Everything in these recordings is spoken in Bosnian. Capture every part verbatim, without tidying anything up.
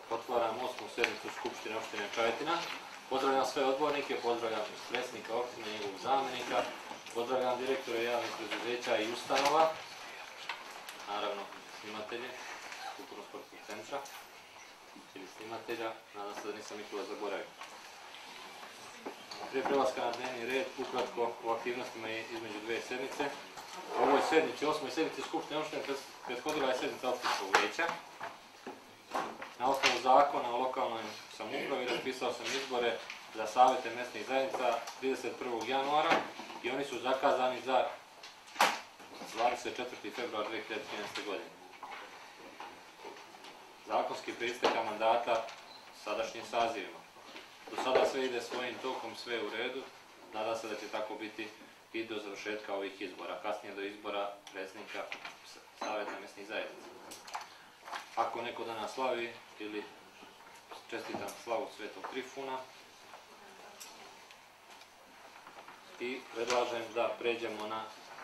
Otvaram osmu sjednicu Skupštine opštine Čajetina. Pozdravljam sve odbornike, pozdravljam predsjednika opštine i njegovog zamjenika, pozdravljam direktore javnih preduzeća i ustanova, naravno snimatelje Kulturno-sportskog centra ili snimatelja, nadam se da nisam nikoga zaboravio. Prije prelaska na dnevni red, ukratko o aktivnostima između dve sedmice. U ovoj sedmici, osmoj sedmici Skupštine opštine prethodila je sedmica opštinskog vijeća. Na osnovu zakona o lokalnoj samoupravi raspisao sam izbore za savete mjesnih zajednica trideset prvog januara i oni su zakazani za dvadeset četvrti februar dve hiljade trinaeste. godine. Zakonski pristeka mandata sadašnjim sazivima. Do sada sve ide svojim tokom, sve je u redu. Nadam se da će tako biti i do završetka ovih izbora, kasnije do izbora predsjednika saveta mjesnih zajednica. Ako neko danas slavi ili čestitam slavu Svetog Trifuna i predlažem da pređemo na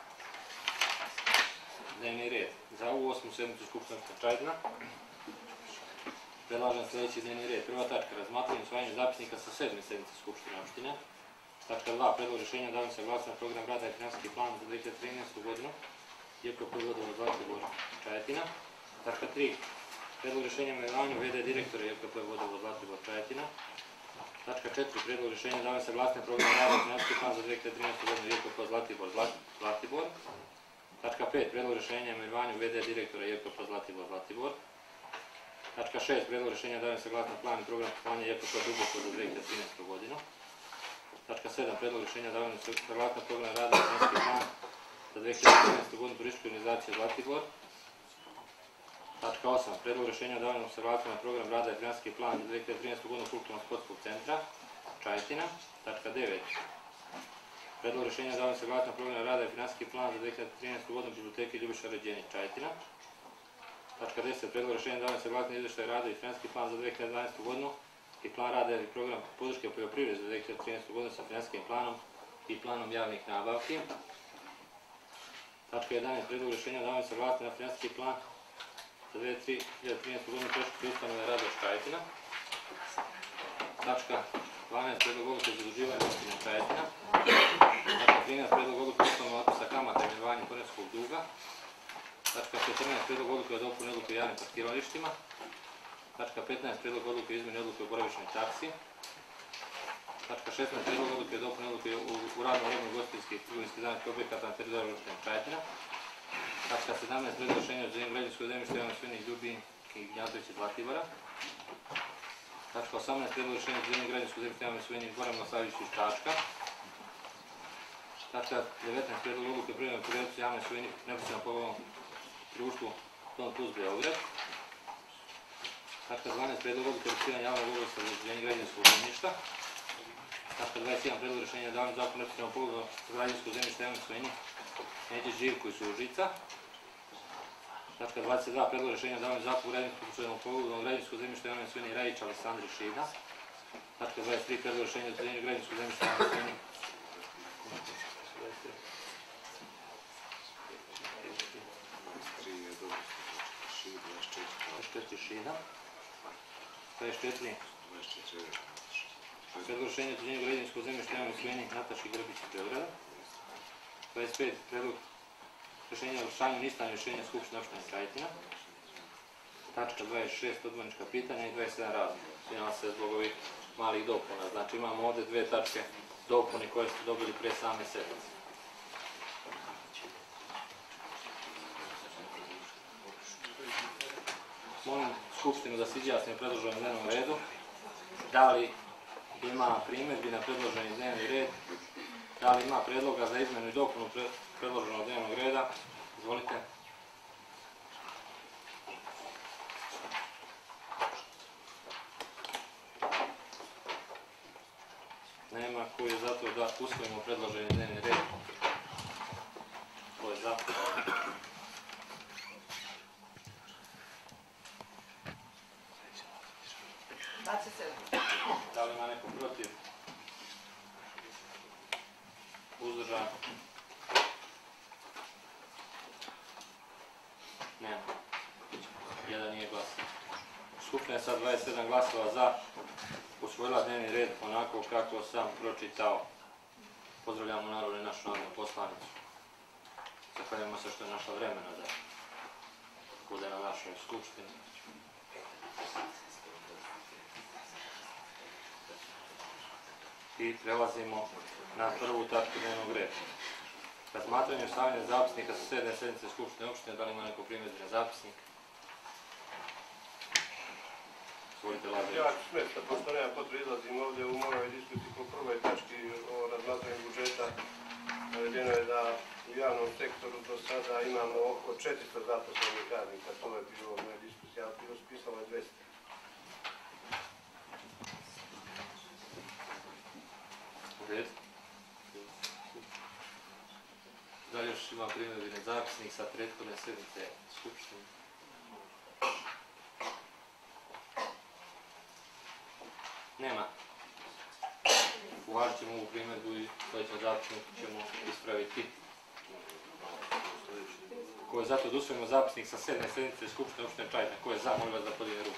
dnevni red. Za ovu osmu sedmicu Skupštine opštine Čajetina predlažem sljedeći dnevni red. Prva tačka, razmatranje i usvajanje zapisnika sa sedme sedmice Skupštine opštine. Tačka dva, predlog rješenja davanja saglasnosti na program rada i finansijski plan za dve hiljade trinaestu. godinu J K P Vodovod Zlatibor Čajetina. Tačka tri, predlog rješenja o imenovanju v d direktora J K P Vodovod Zlatibor Čajetina. Tačka četiri, predlog rješenja davanja saglasnosti na program rada i finansijski plan za dve hiljade trinaestu. godinu J K P Zlatibor Zlatibor. Tačka pet, predlog rješenja o imenovanju v d direktora J K P Zlatibor Zlatibor. Tačka šest, predlog rješenja davanja saglasnosti na plan i program poslovanja J K P Duboko za dve hiljade trinaestu. godinu. Tačka sedam, predlog rješenja davanja saglasnosti na program rada i finansijski plan za dve hiljade trinaestu. godinu turističke organizacije Zlatibor. Tačka osam, predlog rješenja davanja saglasnosti na program rada i finansijski plan za dve hiljade trinaestu. godinu Kulturno-sportskog centra Čajetina. Tačka devet, predlog rješenja davanja saglasnosti na program rada i finansijski plan za dve hiljade trinaestu. godinu Biblioteke Ljubiša Ređenić Čajetina. Tačka deset, predlog rješenja davanja saglasnosti na izvještaj rada i finansijski plan za dve hiljade dvanaestu. godinu i plan rada i program podrške poljoprivrede za dve hiljade trinaestu. godinu sa finansijskim planom i planom javnih nabavki. Tačka jedanaest, predlog rješenja davanja saglasnosti na finansijski plan za dve hiljade trinaestu. godinu predškolske ustanove Radoš Čajetina. Tačka dvanaest, predlog odluke za zaduživanje opštine Čajetina. Tačka trinaest, predlog odluke o osnovnom otpisa kamata i imenovanju poreskog duga. Tačka četrnaest, predlog odluke o dopuni odluke o javnim parkiralištima. Tačka petnaest, predlog odluke o izmjeni odluke o boravišnoj taksi. Tačka šesnaest, predlog odluke o dopuni odluke u radnom vremenu ugostiteljskih i trgovinskih zanatskih objekata na teritoriju opštine Čajetina. Tačka sedamnaest, predlog rješenja o određenju građevinskog zemljišta javnih svojnih Ljubinki i Gnjatovića Zlatibora. Tačka osamnaest, predlog rješenja o određenju građevinskog zemljišta javnih svojnih Goran Milosavljević iz Čačka. Tačka devetnaest, predlog odluke o privremenoj periodici javne svojine neposredno povoljnom društvu Ton Plus Beograd. Tačka dvanaest, predlog odluke o raspisivanja javnog oglaša za određenje građevinskog zemljišta. Tačka dvadeset jedan, predlog rješenja o davanju zakona o neposrednom povoljnom građevinskog zemljišta javne svojine Neđe Živko iz Užica. Tačka dvadeset dva, predlog rješenja o davanju zakona o građevinskom povoljnom građevinskog zemljišta javne svojine Rajić Aleksandri Šida. Tačka dvadeset tri, predlog rješenja o određenju građevinskog zemljišta javne svojine Šida. dvadeset četiri. Predlog rješenja o određenju građevinskog zemljišta javne svojine Nataši Grbić iz Beograda. dvadeset pet. Predlog rješenja o vršenju ništavanja rješenja Skupštine opštine Čajetina. Tačka dvadeset šest. Odbornička pitanja i dvadeset sedam razloga. Svinjala se zbog ovih malih dopuna. Znači imamo ovdje dve tačke dopune koje ste dobili pre same sedmice. Molim Skupštinu da se izjasni o predloženom dnevnom redu. Da li ima primjedbi na predloženi dnevni red? Da li ima predloga za izmenu i dopunu predloženog dnevnog reda? Izvolite. Nema. Ko je za to da usvojimo predloženi dnevni red? Ko je za? Da li ima neko protiv? Uzdržan? Nema. Jedan nije glas. skupština sa dvadeset sedam glasova za usvojila dnevni red onako kako sam pročitao. Pozdravljamo naravno i našu narodnu poslanicu. Zahvaljujemo se što je našla vremena da bude na našoj skupštini. I prelazimo na prvu tačku dnevnog reda. Razmatranje usvajanja zapisnika sa sedme sednice Skupštine opštine. Da li ima neko primjedbe na zapisnik? Izvolite, Lazar. Ja ću smeta, pošto nema potrebe izlazim ovdje u mojoj diskusiji po prvoj tački o razmatranju budžeta. Navedeno je da u javnom sektoru do sada imamo oko četiristo zaposlenih radnika. To je bilo u mojoj diskusiji, ali bilo spisalo je dvesta. Red. Da li još ima primjedbi na zapisnik sa prethodne sednice Skupštine? Nema. Uvažit ćemo ovu primjedbu i sljedeći zapisnik ćemo ispraviti. Ko je zato da usvojimo zapisnik sa sedme sednice Skupštine opštine Čajetina? Ko je za? Molim vas da podigne ruku.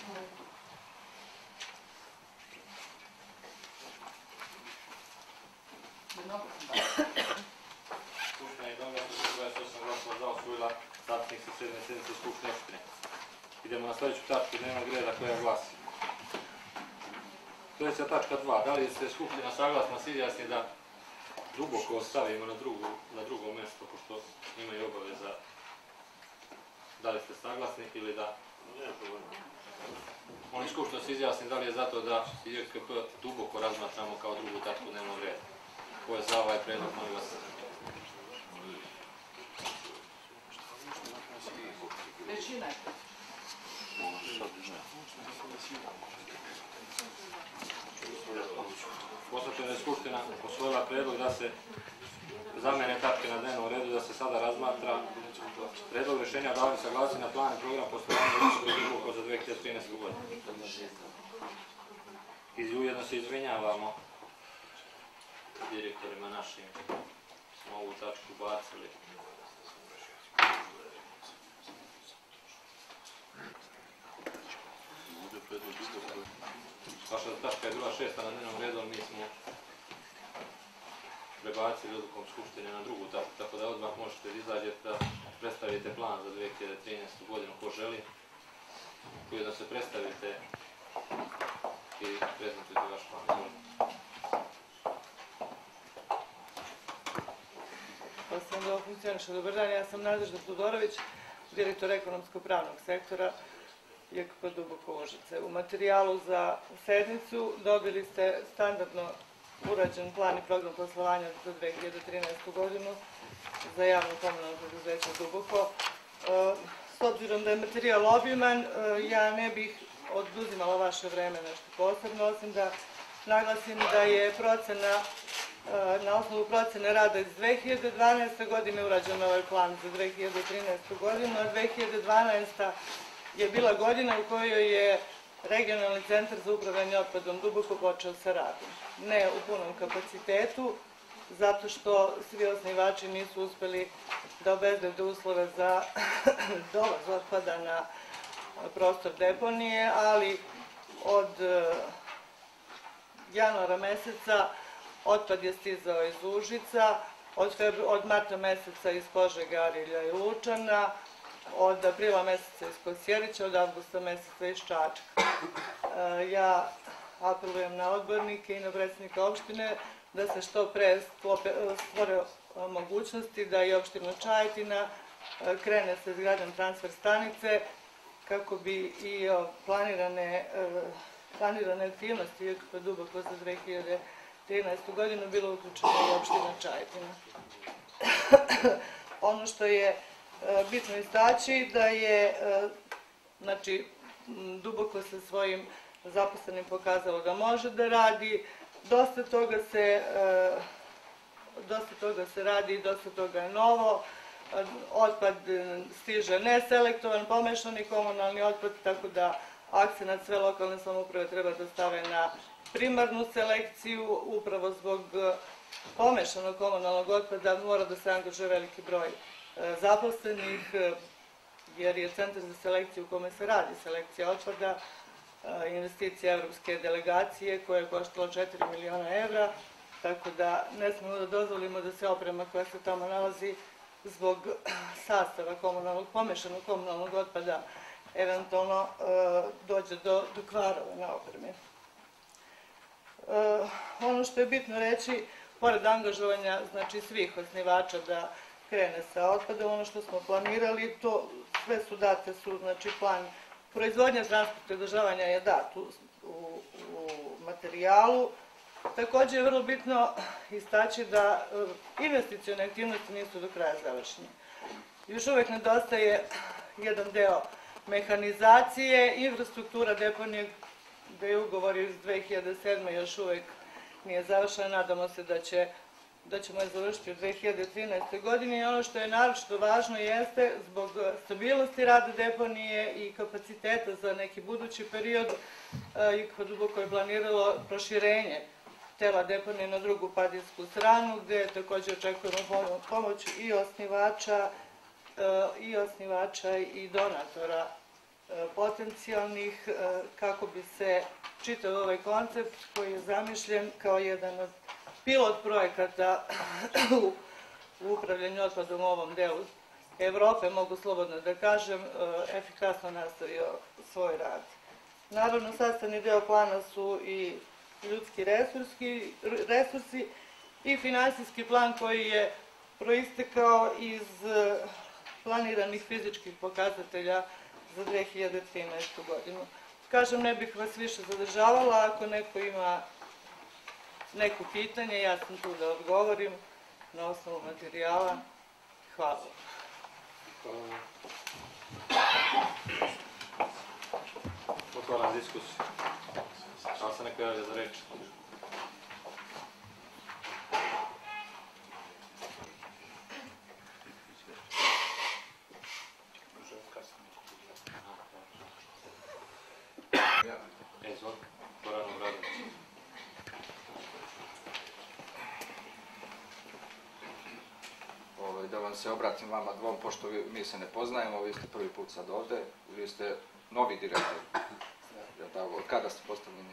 Skupština je jednoglasno sa dvadeset osam glasova za usvojila zapisnik sa sedme sednice Skupštine opštine. Idemo na sljedeću tačku dnevnog reda koja glasi. Sljedeća tačka dva. Da li se Skupština saglasna se izjasni da Duboko ostavimo na drugo, na drugo mjesto, pošto imaju obaveza? Da li ste saglasni ili da? Oni Skupština se izjasni da li je zato da I R K P Duboko razmatramo kao drugu tačku dnevnog reda. Ko je za ovaj predlog, molim vas? Većina je. Posvećena je Skupština usvojila predlog da se zamene tačke na dnevnom redu, da se sada razmatra predlog rješenja o davanju saglasnosti na plan i program poslovanja Duboko za dve hiljade trinaestu. godinu. I ujedno se izvinjavamo direktorima našim. Smo ovu tačku bacili. Vaša tačka je bila šesta na dnevnom redu, mi smo prebacili odlukom Skupštine na drugu tačku, tako da odmah možete da izađete da predstavite plan za dve hiljade trinaestu. godinu, ko želi. Koji da se predstavite i prezentujete vaš plan. Posljedno funkcioniše. Dobar dan, ja sam Nadežda Tudorović, direktor ekonomsko-pravnog sektora I R K P Duboko Užice. U materijalu za sednicu dobili ste standardno urađen plan i program poslovanja za dve hiljade trinaestu. godinu za javno komunalno preduzeće Duboko. S obzirom da je materijal obiman, ja ne bih oduzimala vaše vreme nešto posebno, osim da naglasim da je procena na osnovu procene rada iz dve hiljade dvanaeste. godine urađen ovaj plan za dve hiljade trinaestu. godinu, a dve hiljade dvanaesta. je bila godina u kojoj je Regionalni centar za upravljanje otpadom Duboko počeo sa radom. Ne u punom kapacitetu, zato što svi osnivači nisu uspeli da obezbede uslove za dolaz otpada na prostor deponije, ali od januara meseca otpad je stizao iz Užica, od, od marta meseca iz Požega, Arilja i Lučana, od aprila meseca iz Kosjerića, od avgusta meseca iz Čačka. Ja apelujem na odbornike i na predsjednika opštine da se što pre stvore mogućnosti da i opština Čajetina krene sa izgradnjom transfer stanice kako bi i planirane, planirane aktivnosti I R K P Duboko za dve hiljade trinaestu. godinu bilo uključeno i opština Čajetina. Ono što je bitno istaći da je znači, Duboko sa svojim zaposlenim pokazalo da može da radi, dosta toga se, dosta toga se radi, dosta toga je novo, otpad stiže neselektovan, pomešani komunalni otpad, tako da akcenat sve lokalne samouprave treba da stave na primarnu selekciju, upravo zbog pomešanog komunalnog otpada mora da se angažuje veliki broj zaposlenih, jer je centar za selekciju u kome se radi selekcija otpada investicija evropske delegacije koja je koštala četiri miliona evra, tako da ne smemo da dozvolimo da se oprema koja se tamo nalazi zbog sastava komunalnog, pomešanog komunalnog otpada eventualno dođe do, do kvarova na opremi. Ono što je bitno reći, pored angažovanja znači, svih osnivača da krene sa otpadom, ono što smo planirali, to sve su date su, znači plan proizvodnja, transporta i održavanja je dat u, u, u materijalu. Također je vrlo bitno istaći da investicione aktivnosti nisu do kraja završene. Još uvek nedostaje jedan deo mehanizacije, infrastruktura deponije, da je ugovor iz dve hiljade sedme. još uvek nije završena, nadamo se da, će, da ćemo je završiti u dve hiljade trinaestoj. godini. I ono što je naročito važno jeste, zbog stabilnosti rada deponije i kapaciteta za neki budući period, I K P Duboko je planiralo proširenje tela deponije na drugu Padinsku stranu, gde također očekujemo pomoć i osnivača, i osnivača i donatora potencijalnih, kako bi se čitav ovaj koncept koji je zamišljen kao jedan od pilot projekata u upravljanju otpadom u ovom delu Evrope, mogu slobodno da kažem, efikasno nastavio svoj rad. Naravno, sastavni deo plana su i ljudski resursi, resursi i finansijski plan koji je proistekao iz planiranih fizičkih pokazatelja za dve hiljade trinaestu. godinu. Kažem, ne bih vas više zadržavala, ako neko ima neko pitanje, ja sam tu da odgovorim na osnovu materijala. Hvala. Otvaram diskusiju. Da li se neko javlja za reč? Da vam se obratim vama dvom, pošto mi se ne poznajemo, vi ste prvi put sad ovde, vi ste novi direktor. Od kada ste postavljeni?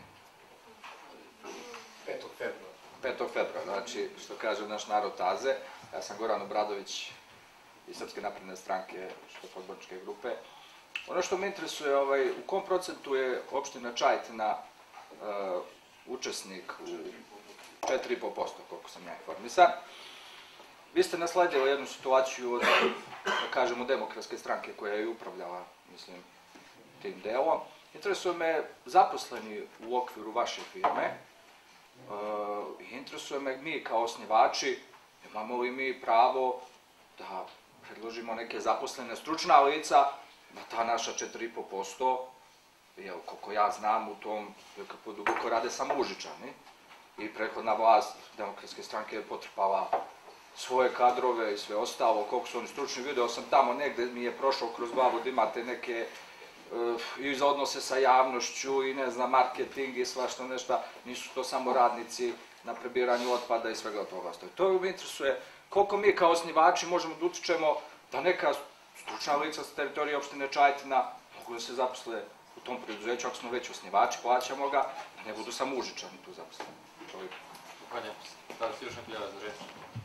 petog februara. petog februara, znači, što kaže naš narod taze. Ja sam Goran Obradović iz Srpske napredne stranke, što je odborničke grupe. Ono što me interesuje, ovaj, u kom procentu je opština Čajetina uh, učesnik u četiri i po posto, koliko sam ja informisan. Vi ste nasledili jednu situaciju od, da kažemo, demokratske stranke koja je upravljala, mislim, tim delom. Interesuje me zaposleni u okviru vaše firme. Uh, interesuje me mi kao osnivači, imamo li mi pravo da predložimo neke zaposlene stručna lica na ta naša četiri i po posto, jer koliko ja znam u tom J K P Duboko rade samo Užičani i prethodna vlast demokratske stranke je potrpala svoje kadrove i sve ostalo, koliko su oni stručni, video sam tamo negde mi je prošao kroz glavu da imate neke uh, i za odnose sa javnošću i ne znam, marketing i svašta nešto, nisu to samo radnici na prebiranju otpada i svega toga. To me interesuje koliko mi kao osnivači možemo da utičemo da neka stručna lica sa teritorije opštine Čajetina mogu da se zaposle u tom preduzeću, ako smo već osnivači, plaćamo ga, da ne budu samo Užičani tu zaposleni. Zahvaljujem se. Da li si još neko javlja za reč?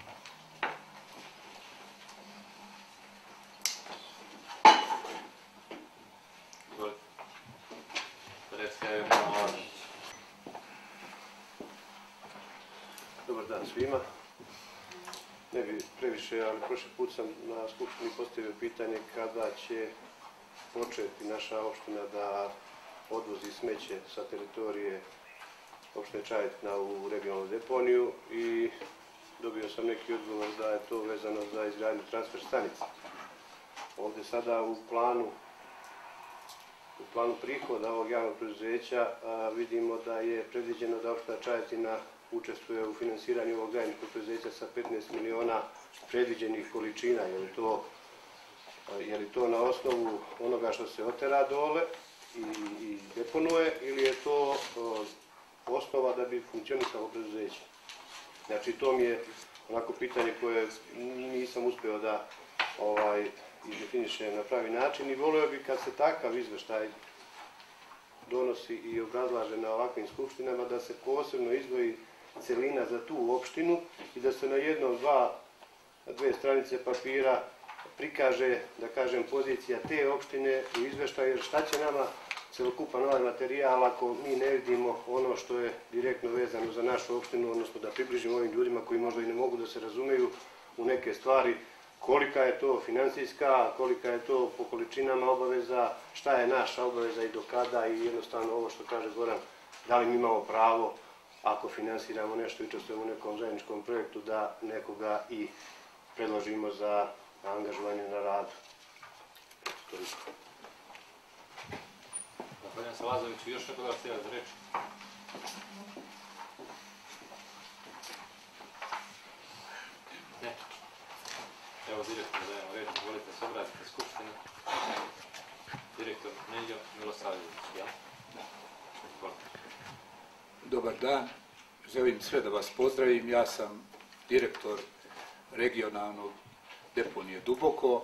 Dobar dan svima. Ne bi previše, ali prošli put sam na skupštini postavio pitanje kada će početi naša opština da odvozi smeće sa teritorije opštine Čajetina u regionalnu deponiju i dobio sam neki odgovor da je to vezano za izgradnju transfer stanice. Ovde sada u planu u planu prihoda ovog javnog preduzeća vidimo da je predviđeno da opština Čajetina učestvuje u finansiranju ovog zajedničkog preduzeća sa petnaest miliona predviđenih količina. Je li to, je li to na osnovu onoga što se otera dole i, i deponuje ili je to o, osnova da bi funkcionisalo preduzeće? Znači, to mi je onako pitanje koje nisam uspeo da ovaj, izdefinišem na pravi način i volio bi kad se takav izveštaj donosi i obrazlaže na ovakvim skupštinama, da se posebno izdvoji celina za tu opštinu i da se na jednom, dva, dve stranice papira prikaže, da kažem, pozicija te opštine u izveštaju, jer šta će nama celokupan ovaj materijal ako mi ne vidimo ono što je direktno vezano za našu opštinu, odnosno da približimo ovim ljudima koji možda i ne mogu da se razumeju u neke stvari, kolika je to finansijska, kolika je to po količinama obaveza, šta je naša obaveza i do kada, i jednostavno ovo što kaže Goran, da li mi imamo pravo, ako finansiramo nešto i učestvujemo u nekom zajedničkom projektu, da nekoga i predložimo za angažovanje na radu. Zahvaljujem se Lazoviću. Još neko da vas htjela za reč? Ne. Evo direktor dajemo reč. Volite se obratiti skupštini. Direktor Neljo Milosavljević, ja? Dobar dan. Želim sve da vas pozdravim. Ja sam direktor regionalnog deponije Duboko.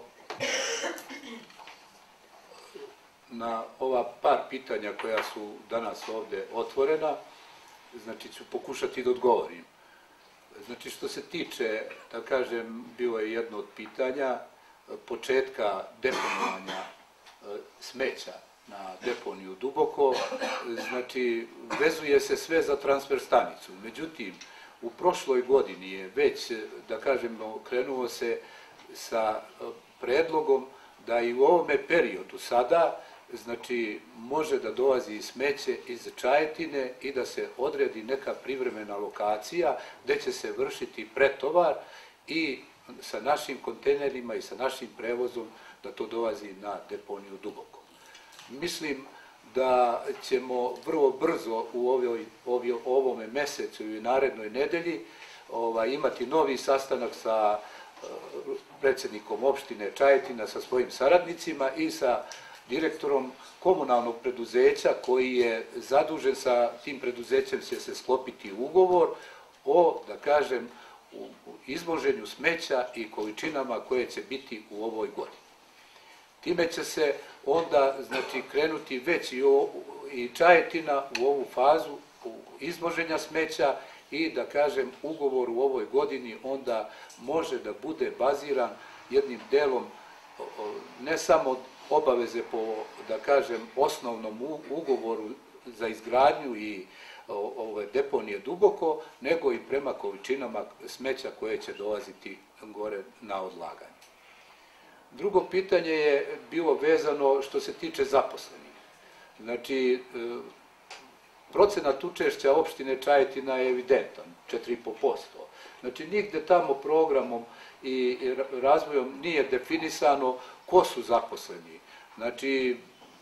Na ova par pitanja koja su danas ovdje otvorena, znači ću pokušati da odgovorim. Znači što se tiče, da kažem, bilo je jedno od pitanja početka deponovanja smeća na deponiju Duboko, znači vezuje se sve za transfer stanicu. Međutim, u prošloj godini je već, da kažem, krenuo se sa predlogom da i u ovome periodu sada, znači, može da dolazi smeće iz Čajetine i da se odredi neka privremena lokacija gde će se vršiti pretovar i sa našim kontejnerima i sa našim prevozom da to dolazi na deponiju Duboko. Mislim da ćemo vrlo brzo u ovoj, ovoj, ovome mesecu i narednoj nedelji ovaj, imati novi sastanak sa predsjednikom opštine Čajetina sa svojim saradnicima i sa direktorom komunalnog preduzeća koji je zadužen, sa tim preduzećem će se sklopiti ugovor o, da kažem, izvoženju smeća i količinama koje će biti u ovoj godini. Time će se onda, znači, krenuti već i, o, i Čajetina u ovu fazu izvoženja smeća i, da kažem, ugovor u ovoj godini onda može da bude baziran jednim delom ne samo obaveze po, da kažem, osnovnom ugovoru za izgradnju i ove deponije Duboko, nego i prema količinama smeća koje će dolaziti gore na odlaganje. Drugo pitanje je bilo vezano što se tiče zaposlenih. Znači, procenat učešća opštine Čajetina je evidentan, četiri i po posto. Znači, nigde tamo programom i razvojom nije definisano ko su zaposleni. Znači,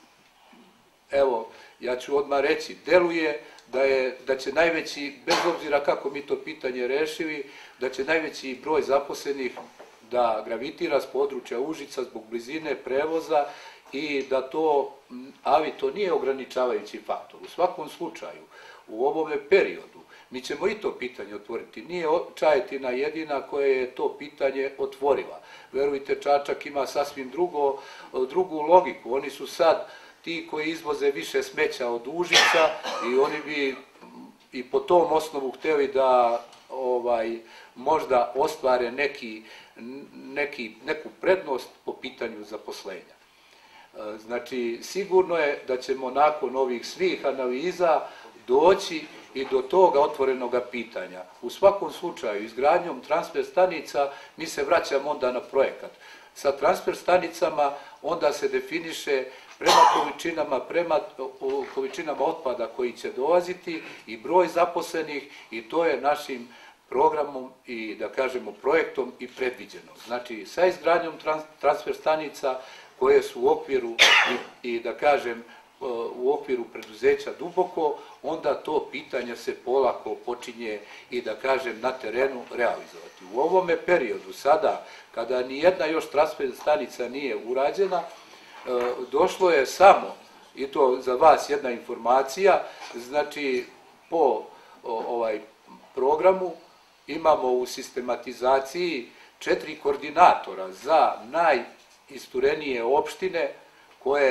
evo, ja ću odmah reći, deluje da, je, da će najveći, bez obzira kako mi to pitanje rešili, da će najveći broj zaposlenih da gravitira s područja Užica zbog blizine prevoza i da to, ali to nije ograničavajući faktor. U svakom slučaju, u ovome periodu, mi ćemo i to pitanje otvoriti. Nije Čajetina jedina koja je to pitanje otvorila. Verujte, Čačak ima sasvim drugo, drugu logiku. Oni su sad ti koji izvoze više smeća od Užica i oni bi i po tom osnovu hteli da ovaj, možda ostvare neki, neki, neku prednost po pitanju zaposlenja. Znači, sigurno je da ćemo nakon ovih svih analiza doći i do toga otvorenog pitanja. U svakom slučaju, izgradnjom transfer stanica mi se vraćamo onda na projekat. Sa transfer stanicama onda se definiše prema količinama, prema količinama otpada koji će dolaziti i broj zaposlenih i to je našim programom i, da kažemo, projektom i predviđeno. Znači, sa izgradnjom transfer stanica koje su u okviru i, i da kažem, u okviru preduzeća Duboko, onda to pitanje se polako počinje i, da kažem, na terenu realizovati. U ovome periodu, sada, kada nijedna još transfer stanica nije urađena, došlo je samo, i to za vas jedna informacija, znači po ovaj programu imamo u sistematizaciji četiri koordinatora za najisturenije opštine koje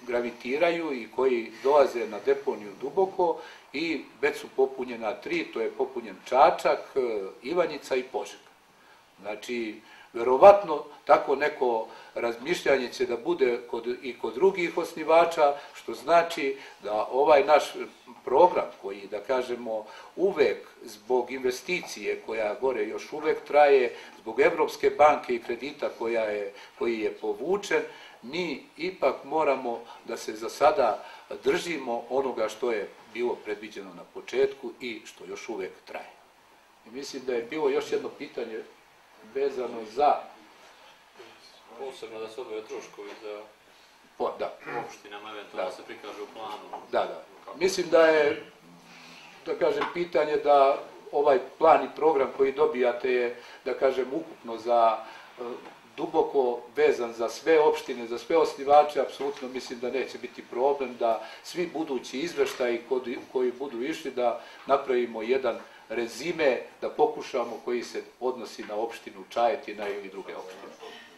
gravitiraju i koji dolaze na deponiju Duboko i već su popunjena tri, to je popunjen Čačak, Ivanjica i Požega. Znači, verovatno tako neko razmišljanje će da bude kod, i kod drugih osnivača, što znači da ovaj naš program koji, da kažemo, uvek zbog investicije koja gore još uvek traje, zbog Evropske banke i kredita koja je, koji je povučen, mi ipak moramo da se za sada držimo onoga što je bilo predviđeno na početku i što još uvek traje. I mislim da je bilo još jedno pitanje vezano za... Posebno da se odvoje troškovi za Po, da. opštinama, eventualno da se prikaže u planu. Da, da. Mislim da je, da kažem, pitanje da ovaj plan i program koji dobijate je, da kažem, ukupno za duboko vezan za sve opštine, za sve osnivače, apsolutno mislim da neće biti problem da svi budući izveštaji koji budu išli da napravimo jedan rezime, da pokušamo koji se odnosi na opštinu Čajetina ili druge opštine.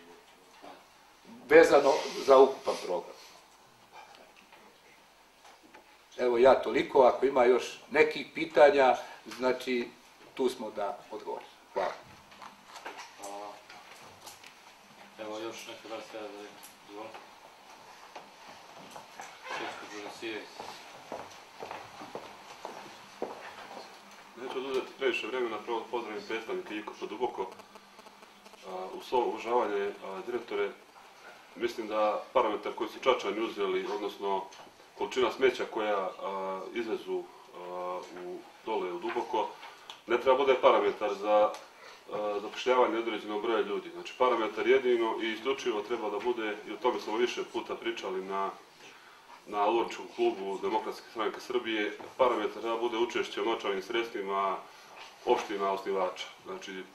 Vezano za ukupan program. Evo ja toliko, ako ima još nekih pitanja, znači tu smo da odgovorimo. Hvala. Evo još neka da se da izvolite. Šesto Đurasijević. Neću oduzeti previše vremena, prvo pozdravim predstavnike I K P Duboko. Uz svo uvažavanje direktore, mislim da parametar koji su Čačani uzeli, odnosno količina smeća koja izvezu u dole u Duboko, ne treba bude parametar za zapošljavanje određenog broja ljudi. Znači, parametar jedino i isključivo treba da bude, i o tome smo više puta pričali na na Lovričkom klubu Demokratske stranke Srbije, parametar treba bude učešće u novčanim sredstvima opština osnivača. Znači,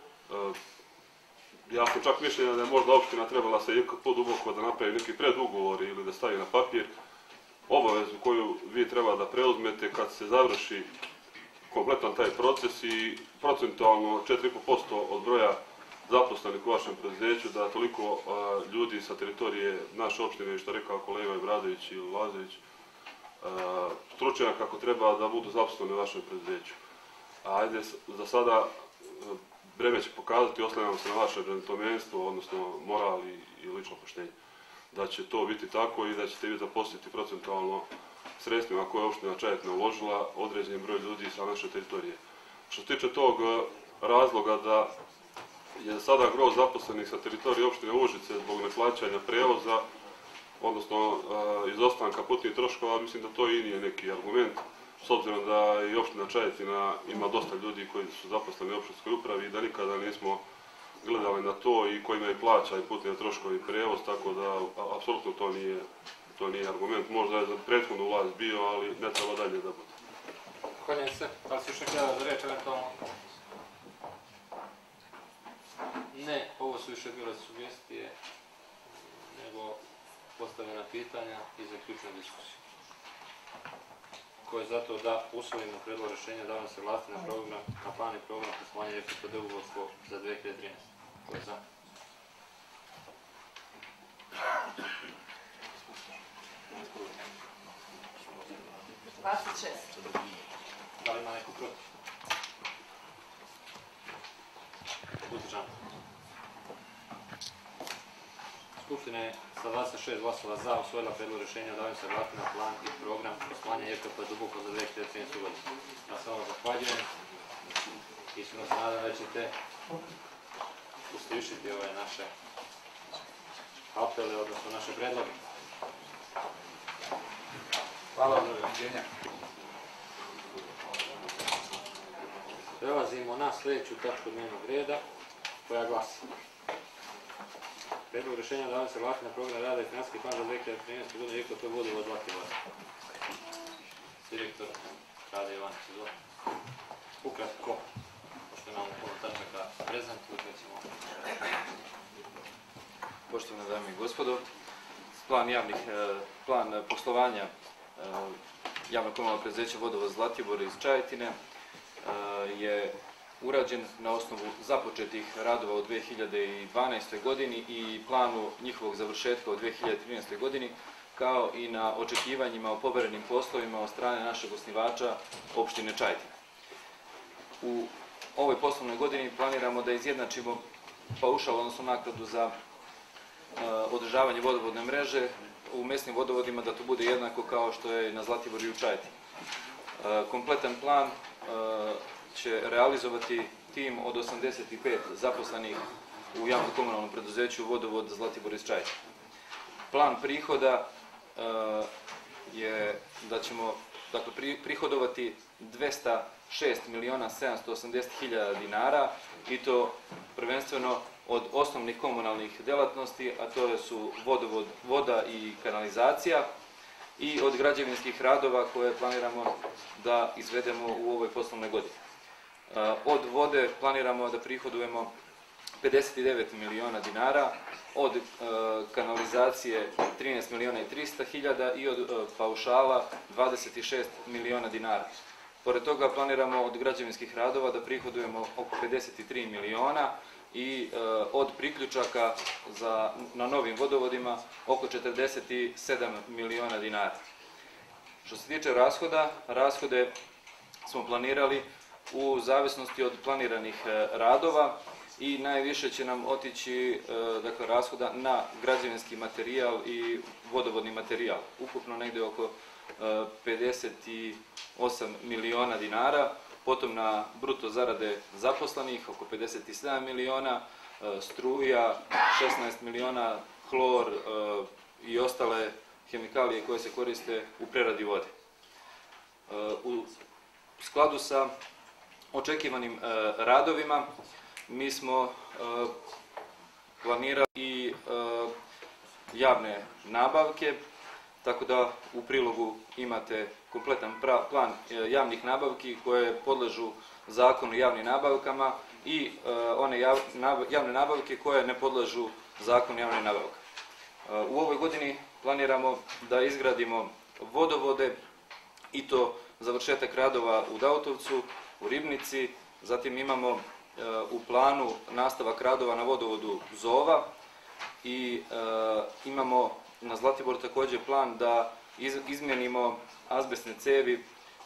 ja sam čak mišljenja da je možda opština trebala se I K P Duboko da napravi neki predugovor ili da stavi na papir obavezu koju vi treba da preuzmete kad se završi kompletan taj proces i procentualno četiri i po posto od broja zaposlenih u vašem preduzeću, da toliko ljudi sa teritorije naše opštine, što rekao kolega Ibradović ili Lazović, stručnjaka kako treba da budu zaposleni u vašem preduzeću. Ajde, za sada vreme će pokazati, oslanjamo se na vaše džentlmenstvo, odnosno moral i lično poštenje, da će to biti tako i da ćete vi zaposliti procentualno sredstvima koje je opština Čajetina uložila određen broj ljudi sa naše teritorije. Što se tiče tog razloga da je sada gro zaposlenih sa teritorije opštine Užice zbog neplaćanja prevoza, odnosno izostanka putnih troškova, mislim da to i nije neki argument, s obzirom da i opština Čajetina ima dosta ljudi koji su zaposleni u opštinskoj upravi i da nikada nismo gledali na to i kojima je plaća i putni troškovi i prevoz, tako da apsolutno to nije, to nije argument. Možda je za prethodnu vlast bio, ali ne treba dalje da bude. Hvaljujem se. Da li si još nekada za reč eventualno? Ne, ovo su više bile sugestije nego postavljena pitanja i zaključna diskusija. Ko je zato da usvojimo predlog rešenja da vam se vlasti na program, na plan i program poslovanja I K P Duboko za dve hiljade trinaeste. Ko je za? dvadeset šest. Da li ima neko protiv? Uzdržan. Skupština je sa dvadeset šest glasova za usvojila predlog rešenja da vam se vrati na plan i program poslovanja I K P Duboko za dve hiljade trinaestu. godinu. Ja sam vam zahvaljujem i smo se nadam da ćete uslišiti ove naše apele, odnosno naše predloge. Hvala vam, doviđenja. Prelazimo na sljedeću tačku dnevnog reda, koja glasi. Predlog rešenja da vam se vrati na program rada i finansijski plan za dve hiljade trinaestu. godinu I K P Vodovod Zlatibor. Direktor Rade Ivanić, izvolite. Ukratko, pošto imamo puno tačaka prezentuje, ćemo... Poštovane dame i gospodo, plan javnih, plan poslovanja javnog komunalnog preduzeća Vodovod Zlatibor iz Čajetine je urađen na osnovu započetih radova u dve hiljade dvanaestoj. godini i planu njihovog završetka u dve hiljade trinaestoj. godini, kao i na očekivanjima o poverenim poslovima od strane našeg osnivača opštine Čajetina. U ovoj poslovnoj godini planiramo da izjednačimo paušal, odnosno naknadu za održavanje vodovodne mreže u mesnim vodovodima, da to bude jednako kao što je na Zlatiboru i u Čajetini. Kompletan plan će realizovati tim od osamdeset pet zaposlenih u javnom komunalnom preduzeću Vodovod Zlatibor iz Čajetina. Plan prihoda je da ćemo dakle, prihodovati dvesta šest miliona sedamsto osamdeset hiljada dinara i to prvenstveno od osnovnih komunalnih delatnosti, a to su vodovod, voda i kanalizacija, i od građevinskih radova koje planiramo da izvedemo u ovoj poslovnoj godini. Od vode planiramo da prihodujemo pedeset devet miliona dinara, od kanalizacije trinaest miliona i trista hiljada i od paušala dvadeset šest miliona dinara. Pored toga planiramo od građevinskih radova da prihodujemo oko pedeset tri miliona i od priključaka za, na novim vodovodima oko četrdeset sedam miliona dinara. Što se tiče rashoda, rashode smo planirali u zavisnosti od planiranih radova i najviše će nam otići dakle, rashoda na građevinski materijal i vodovodni materijal. Ukupno negde oko pedeset osam miliona dinara, potom na bruto zarade zaposlenih oko pedeset sedam miliona, struja šesnaest miliona, hlor i ostale hemikalije koje se koriste u preradi vode. U skladu sa očekivanim radovima mi smo planirali i javne nabavke, tako da u prilogu imate kompletan plan javnih nabavki koje podležu zakonu o javnim nabavkama i one javne nabavke koje ne podležu zakonu o javnim nabavkama. U ovoj godini planiramo da izgradimo vodovode i to završetak radova u Dautovcu, u Ribnici, zatim imamo u planu nastavak radova na vodovodu Zova i imamo na Zlatiboru također plan da izmenimo azbestne cevi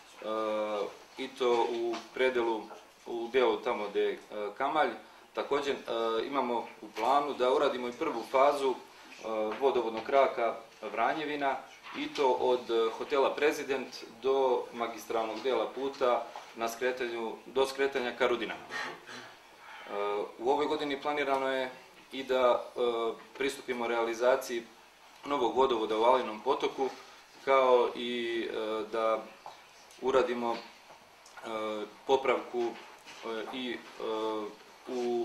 i to u predelu, u delu tamo gde je Kamalj. Također imamo u planu da uradimo i prvu fazu vodovodnog kraka Vranjevina i to od hotela Prezident do magistralnog dela puta na skretanju, do skretanja ka Rudinama. U ovoj godini planirano je i da pristupimo realizaciji novog vodovoda u Alinom potoku, kao i da uradimo popravku i u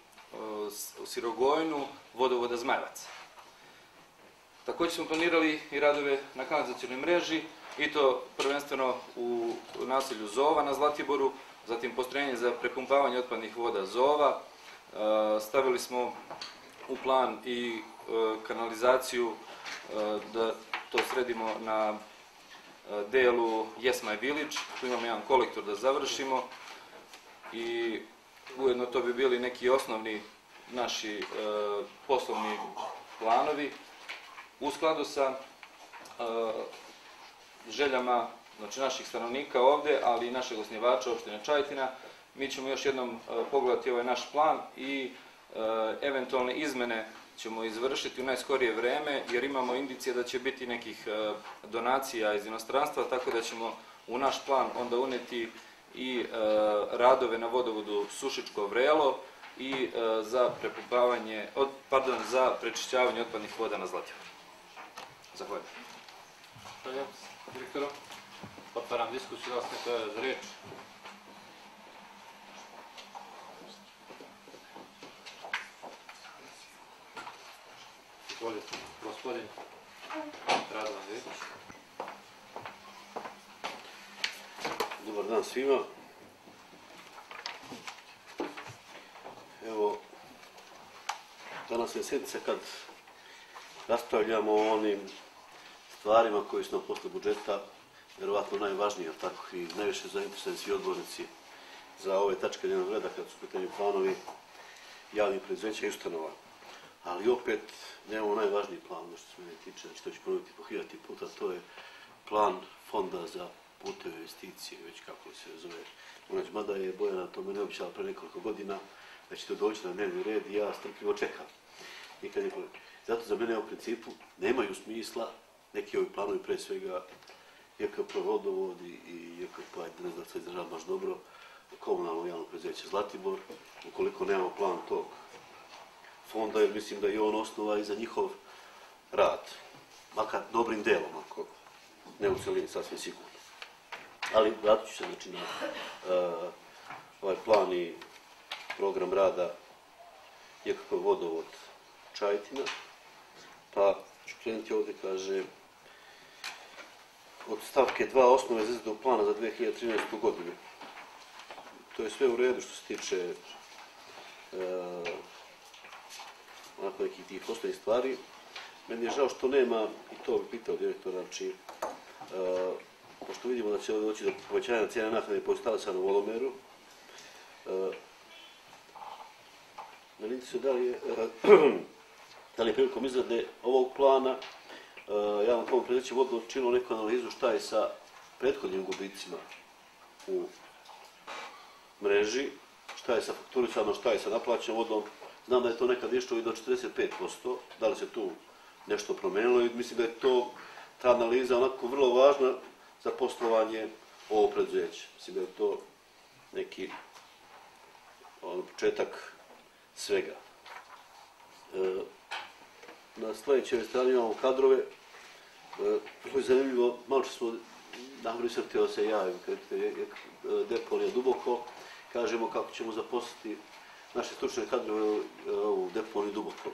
Sirogojnu vodovoda Zmajevac. Također smo planirali i radove na kanalizacionoj mreži i to prvenstveno u naselju Zova na Zlatiboru, zatim postrojenje za prepumpavanje otpadnih voda Zova. Stavili smo u plan i kanalizaciju da to sredimo na delu Yes My Village, tu imamo jedan kolektor da završimo i ujedno to bi bili neki osnovni naši poslovni planovi. U skladu sa željama znači, naših stanovnika ovde, ali i našeg osnivača opštine Čajetina, mi ćemo još jednom pogledati ovaj naš plan i eventualne izmene ćemo izvršiti u najskorije vreme, jer imamo indicije da će biti nekih donacija iz inostranstva, tako da ćemo u naš plan onda uneti i radove na vodovodu Sušičko Vrelo i za prepumpavanje, pardon, za prečišćavanje otpadnih voda na Zlatiboru. Zahvaljujem. Zahvaljujem, direktoru. Otvaram diskusiju, da li se neko javlja za reč? Izvolite, gospodin Radovan Vić. Dobar dan svima. Evo, danas je sjednica kad raspravljamo o onim stvarima koji su nam posle budžeta vjerovatno najvažnije, tako i najviše zainteresovani svi odbornici za ove tačke dnevnog reda kad su u pitanju planovi javnih preduzeća i ustanova. ali opet nemamo najvažniji plan, što se mene tiče, znači to ću ponoviti po hiljaditi puta, to je plan fonda za puteve investicije, već kako se zove. Znači, mada je Bojana to mene običala pre nekoliko godina, da će to doći na dnevni red i ja strpljivo čekam. Nikad ne povem. Zato za mene u principu nemaju smisla neki ovi planovi, pre svega J K P vodovod i J K P, ne znam da se izdržava baš dobro, komunalno javno preduzeće Zlatibor, ukoliko nemamo plan tog fonda, jer mislim da je on osnova i za njihov rad. Makar dobrim delom, ako ne u celini, sasvim sigurno. Ali vratit ću se znači, na uh, ovaj plan i program rada J K P vodovod Čajetina. Pa ću krenuti ovdje, kaže, od stavke dva osnove izrade plana za dve hiljade trinaestu. godinu. To je sve u redu što se tiče uh, onako nekih tih osnovnih stvari. Meni je žao što nema, i to bi pitao direktora, znači, uh, pošto vidimo da će ovdje doći do povećanja cijene naknade po instalacionom volomeru, uh, meni interesuje da li je, uh, da li je prilikom izrade ovog plana uh, javno komunalno preduzeće vodno učinilo neku analizu šta je sa prethodnim gubicima u mreži, šta je sa fakturisanom, šta je sa naplaćenom vodom. Znam da je to nekad išlo i do četrdeset pet posto, da li se tu nešto promenilo i mislim da je to, ta analiza onako vrlo važna za poslovanje ovog preduzeća. Mislim da je to neki on, početak svega. E, na sljedećoj strani imamo kadrove. E, vrlo je zanimljivo, malo što smo najbolje sam htio da se javim, kad je deponija Duboko, kažemo kako ćemo zaposliti naše stručne kadrove u deponiji Duboko.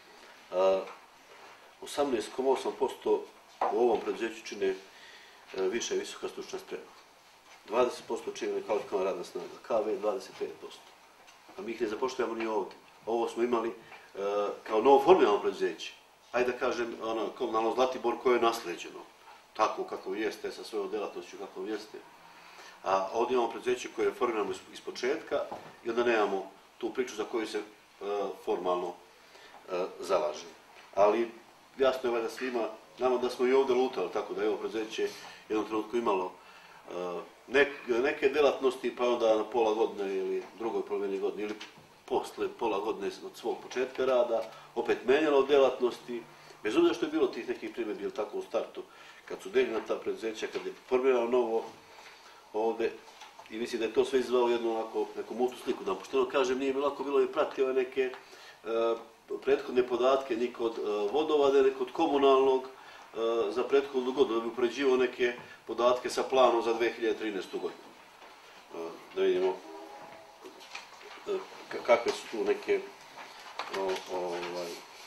osamnaest zarez osam posto u ovom preduzeću čine više visoka stručna sprema. dvadeset posto čine nekvalifikovana radna snaga, K V dvadeset pet posto. A mi ih ne zapošljavamo ni ovdje. Ovo smo imali kao novo formirano preduzeće. Ajde da kažem, ono, komunalno Zlatibor koje je nasleđeno. Tako kako jeste, sa svojom delatnošću kako jeste. A ovdje imamo preduzeće koje je formirano iz početka i onda nemamo tu priču za koju se uh, formalno uh, zalaže. Ali jasno je da svima, nama da smo i ovdje lutali, tako da je ovo preduzeće jednom trenutku imalo uh, nek, neke delatnosti, pa onda na pola godine ili drugoj polovini godine ili posle pola godine od svog početka rada, opet menjalo delatnosti, bez obzira što je bilo tih nekih primjedbi tako u startu, kad su deljena ta preduzeća, kad je formirano novo ovdje, i mislim da je to sve izvalo jednu onako, neku multu sliku. Da pošteno kažem, nije mi lako bilo i pratio neke uh, prethodne podatke, ni kod uh, vodovade, ni kod komunalnog, uh, za prethodnu godinu, da bi upoređivao neke podatke sa planom za dve hiljade trinaestu. godinu. Uh, da vidimo uh, kakve su tu neke uh, ovaj,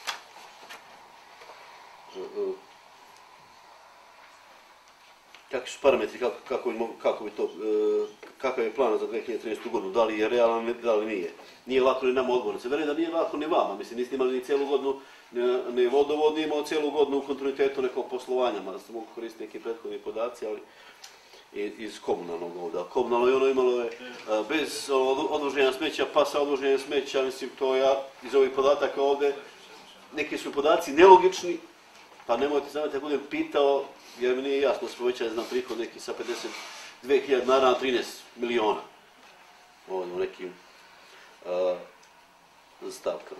uh, uh, kakvi su parametri, kako, kako, bi, kako bi to, e, kakav je plan za dve hiljade trinaestu. godinu, da li je realan, da li nije. Nije lako ni nama odgovornice, verujem da nije lako ni vama, mislim, niste imali ni cijelu godinu, ni vodovod nije imao cijelu godinu u kontinuitetu nekog poslovanja, mada ste mogu koristiti neki prethodni podaci, ali iz komunalnog ovdje. Komunalno je ono imalo je bez odvoženja smeća, pa sa odvoženjem smeća, mislim, to ja iz ovih podataka ovdje, neki su podaci nelogični, pa nemojte znati da budem pitao, jer mi nije jasno da se povećali, znam, prihod neki sa pedeset dve hiljade na trinaest miliona. Ovdje u nekim uh, stavkama.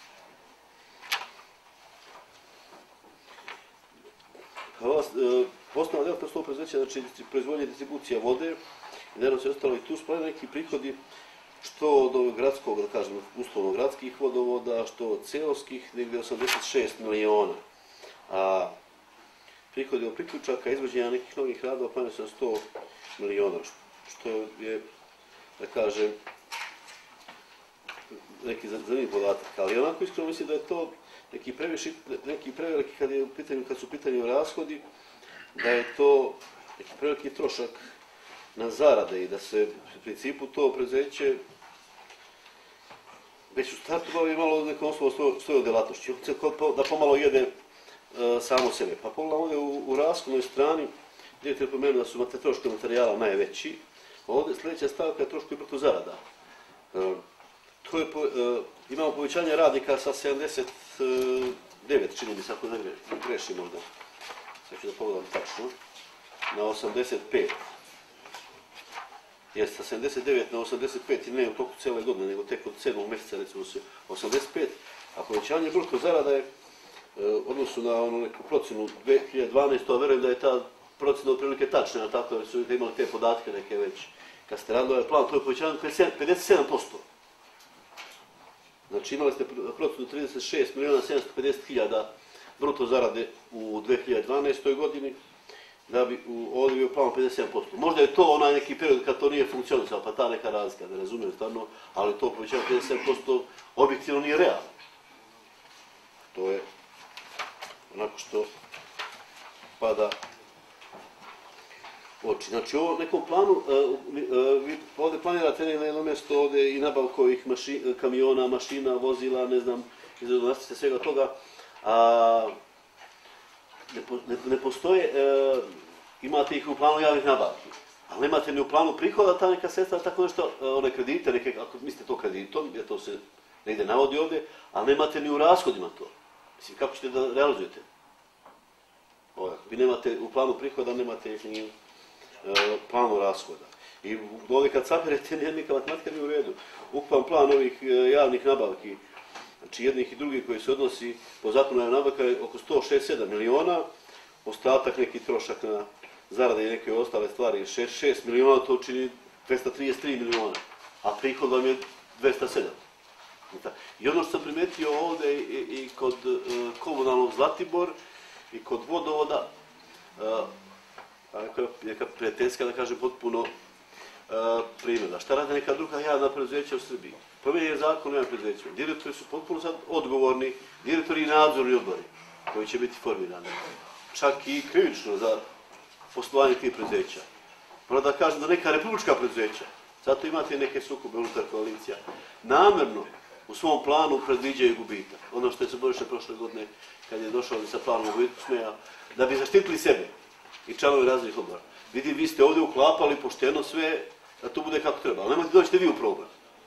Uh, osnovna delatnost ovog preduzeća, znači proizvodnja i distribucija vode, i naravno se ostalo i tu splavljaju neki prihodi, što od ovog gradskog, da kažem, uslovno gradskih vodovoda, što od seoskih, negdje osamdeset šest miliona. A prihodi od priključaka, izvođenja nekih novih radova, pa su na sto miliona, što je, da kažem, neki zanimljiv podatak. Ali onako iskreno mislim da je to neki previše, neki preveliki kad, je u pitanju, kad su u pitanju rashodi, da je to neki preveliki trošak na zarade i da se u principu to preduzeće već u startu bavi malo nekom osnovu svoju delatnošću, da pomalo jede uh, samo sebe. Pa pogledam ovdje u, u rashodnoj strani, gdje te pomenuo da su troškovi materijala najveći, ovdje sljedeća stavka je troškovi bruto zarada. Uh, to je, po, e, imamo povećanje radnika sa sedamdeset devet, čini mi se, ako ne grešim možda. Sad ću da pogledam tačno. Na osamdeset pet. Jeste, sa sedamdeset devet na osamdeset pet i ne u toku cele godine, nego tek od sedmog mjeseca, recimo se osamdeset pet, a povećanje bruto zarada je u odnosu na onu neku procenu dve hiljade dvanaeste. Verujem da je ta procena otprilike tačna, tako da su imali te podatke neke već. Kad ste radili ovaj plan, to je povećanje pedeset sedam posto. Znači imali ste procenu trideset šest miliona sedamsto pedeset hiljada bruto zarade u dve hiljade dvanaestoj godini, da bi u, ovdje bio plan pedeset sedam posto. Možda je to onaj neki period kad to nije funkcionisalo, pa ta neka razlika, ne razumijem stvarno, ali to povećanje pedeset sedam posto objektivno nije realno. To je onako što pada oči. Znači, u ovom nekom planu, uh, uh, vi ovdje planirate na jedno mjesto ovdje i nabavku ovih maši, kamiona, mašina, vozila, ne znam, izradonastite svega toga, a ne, po, ne, ne postoje, uh, imate ih u planu javnih nabavki, ali nemate ni u planu prihoda ta neka sredstva, tako nešto, uh, one kredite, neke, ako mislite to kreditom, jer to se negdje navodi ovdje, ali nemate ni u rashodima to. Mislim, kako ćete da realizujete? Ovdje, vi nemate u planu prihoda, nemate ih ni planu rashoda. I ovdje kad sabirete, neka matematika nije u redu. Ukupan plan ovih javnih nabavki, znači jednih i drugih koji se odnosi po zakonu javne nabavke je oko sto šezdeset sedam miliona, ostatak neki trošak na zarade i neke ostale stvari, šezdeset šest miliona, to čini dvesta trideset tri miliona, a prihod vam je dvesta sedam. I ono što sam primetio ovdje i, i kod uh, komunalnog Zlatibor i kod vodovoda, uh, neka prijateljska, da kažem, potpuno uh, primjena. Šta rade neka druga javna preduzeća u Srbiji? Promijenjen je zakon o javnim preduzećima. Direktori su potpuno sad odgovorni, direktori i nadzorni odbori koji će biti formirani. Čak i krivično za poslovanje tih preduzeća. Moram da kažem da neka republička preduzeća, zato imate neke sukobe unutar koalicija, namjerno u svom planu predviđaju gubitak. Ono što je se Boriša prošle godine, kad je došao sa planom u gubitku, smeja, da bi zaštitili sebe i članovi raznih odbora. Vidim, vi ste ovdje uklapali pošteno sve, da to bude kako treba. Ali nemojte dođete vi u problem.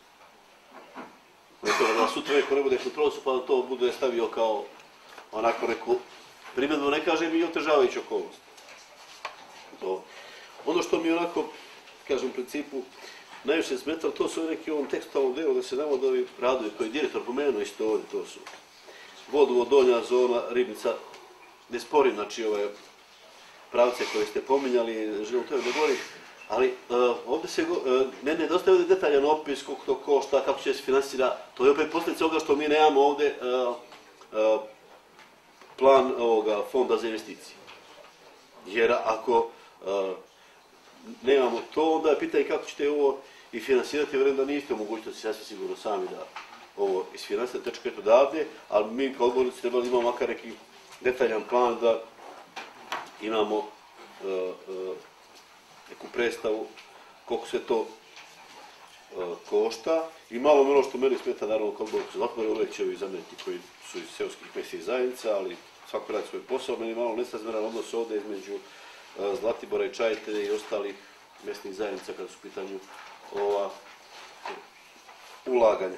Neko, da sutra neko ne bude kontrolosu, pa da to bude stavio kao onako neku primjedbu, ne kažem, i otežavajuću okolnost. To. Ono što mi onako, kažem, u principu, najviše smetalo, to su neki u ovom tekstualnom delu da se navode ovi radovi koji je direktor pomenuo isto ovdje, to su vodovod, donja zona, ribnica, ne sporim, znači ove pravce koje ste pominjali, želim to da govorim, ali uh, ovdje se, uh, ne nedostaje ovdje detaljan opis, koliko to košta, kako će se finansira, to je opet posljedica ovoga što mi nemamo ovdje uh, uh, plan ovoga fonda za investicije. Jer ako uh, nemamo to, onda je pitanje kako ćete ovo i finansirati, vjerujem da niste u mogućnosti sasvim sigurno sami da ovo isfinansirate, čekajte odavde, ali mi kao odbornici trebali imamo makar neki detaljan plan da imamo uh, uh, neku predstavu koliko se to uh, košta. I malo ono što meni smeta, naravno, kao odbornici za Zlatibor, uvijek će ovi zamjeniti koji su iz seoskih mjesnih zajednica, ali svako radi svoj posao, meni malo nesrazmjeran odnos ovdje između uh, Zlatibora i Čajetine i ostalih mjesnih zajednica kada su u pitanju ova ulaganja.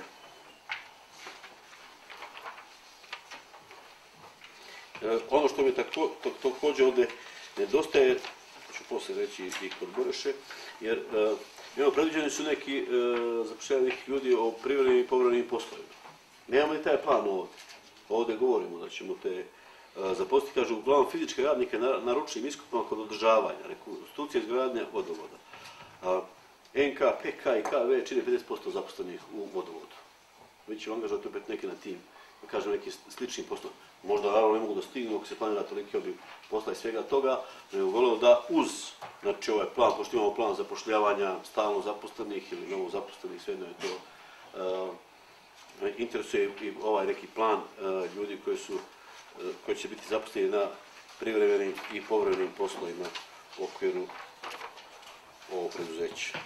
E, ono što mi tako, to, također ovdje nedostaje, ću poslije reći i kod Boreše, jer e, imamo predviđeni su neki e, zapošljavnih ljudi o privremenim i povremenim poslovima. Nemamo i taj plan ovdje. Ovdje govorimo da ćemo te e, zaposliti, kažu, uglavnom fizičke radnike na, na ručnim iskopama kod održavanja, rekonstrukcije izgradnja vodovoda. A, N K, P K i K V čine pedeset posto zaposlenih u vodovodu. Mi ćemo angažati opet neke na tim, da kažem, neki slični poslovi. Možda naravno ne mogu da stignu, ako se planira toliki obim posla i svega toga, nego volio da uz, znači ovaj plan, pošto imamo plan zapošljavanja stalno zaposlenih ili novo zaposlenih, sve jedno je to, uh, interesuje i ovaj neki plan uh, ljudi koji su, uh, koji će biti zaposleni na privremenim i povremenim poslovima u okviru ovog preduzeća.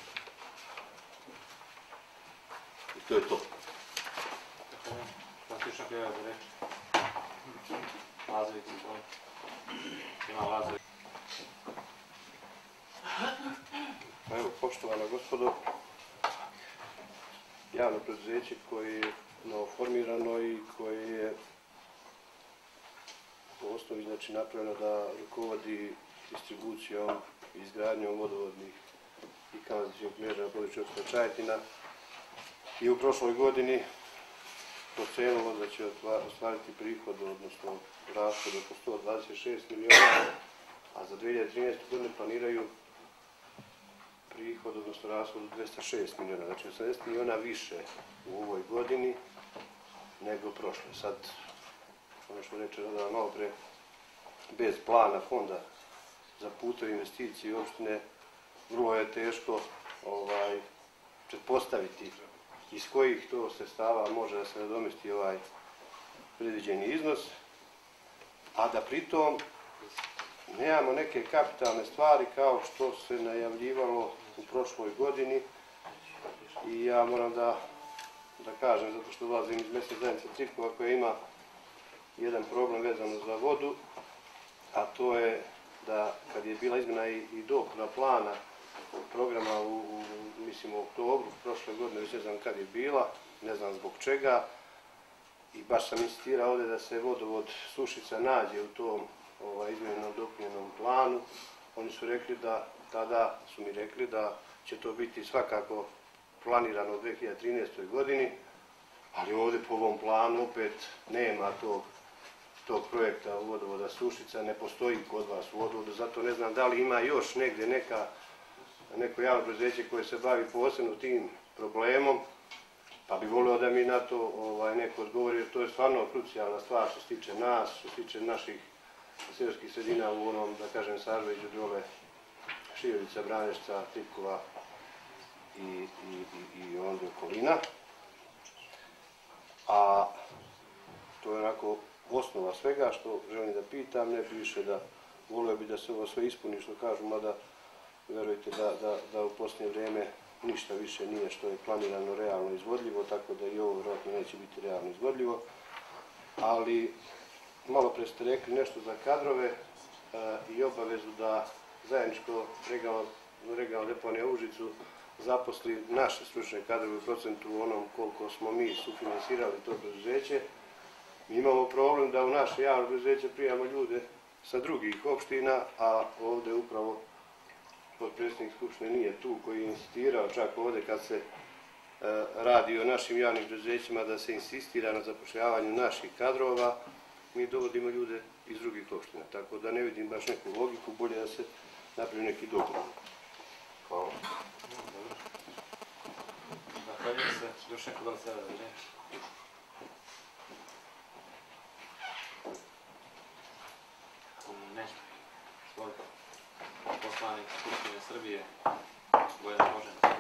I to je to. Klasična prijava za reč. Lazović, ima Lazović. Evo, poštovana gospodo, javno preduzeće koje je novoformirano i koje je po osnovi znači, napravljeno da rukovodi distribucijom i izgradnjom vodovodnih i kanalizacijskih mreža na području opštine Čajetina. I u prošloj godini procenulo da će ostvariti prihod, odnosno rashod oko sto dvadeset šest miliona, a za dve hiljade trinaestu. godine planiraju prihod, odnosno rashod od dvesta šest miliona, znači osamdeset miliona više u ovoj godini nego prošle. Sad, ono što reče da malo pre, bez plana fonda za puteve investicije opštine, vrlo je teško ovaj, pretpostaviti iz kojih to sredstava može da se nadomesti ovaj predviđeni iznos, a da pritom nemamo neke kapitalne stvari kao što se najavljivalo u prošloj godini. I ja moram da, da kažem, zato što dolazim iz mesne zajednice Tripkova koja ima jedan problem vezano za vodu, a to je da kad je bila izmjena i, i dopuna plana programa u, u mislim, u oktobru prošle godine, već ne znam kad je bila, ne znam zbog čega, i baš sam insistirao ovdje da se vodovod Sušica nađe u tom ovaj, izmjenom dopunjenom planu. Oni su rekli da, tada su mi rekli da će to biti svakako planirano u dve hiljade trinaestoj. godini, ali ovdje po ovom planu opet nema tog, tog projekta vodovoda Sušica, ne postoji kod vas u vodovodu, zato ne znam da li ima još negdje neka, neko javno preduzeće koje se bavi posebno tim problemom, pa bi volio da mi na to ovaj, neko odgovori, jer to je stvarno krucijalna stvar što se tiče nas, što se tiče naših seoskih sredina u onom, da kažem, Sažveđu, dole Širovica, Branešca, Tripkova i, i, i, i onda okolina. A to je onako osnova svega što želim da pitam, ne više da volio bi da se ovo sve ispuni što kažu, mada verujte da, da, da u posljednje vrijeme ništa više nije što je planirano realno izvodljivo, tako da i ovo vjerojatno neće biti realno izvodljivo. Ali malo pre ste rekli nešto za kadrove e, i obavezu da zajedničko regionalno deponija u Užicu zaposli naše stručne kadrove u procentu u onom koliko smo mi sufinansirali to preduzeće. Mi imamo problem da u naše javno preduzeće prijavimo ljude sa drugih opština, a ovdje upravo potpredsjednik Skupštine nije tu, koji je insistirao čak ovdje kad se e, radi o našim javnim preduzećima da se insistira na zapošljavanju naših kadrova. Mi dovodimo ljude iz drugih opština, tako da ne vidim baš neku logiku, bolje da se napravi neki dogovor. Hvala. Zahvaljujem se. Još neko da li sada da reći? Ne. Svolite. Poslanik Skupštine Srbije, Bojan Božan.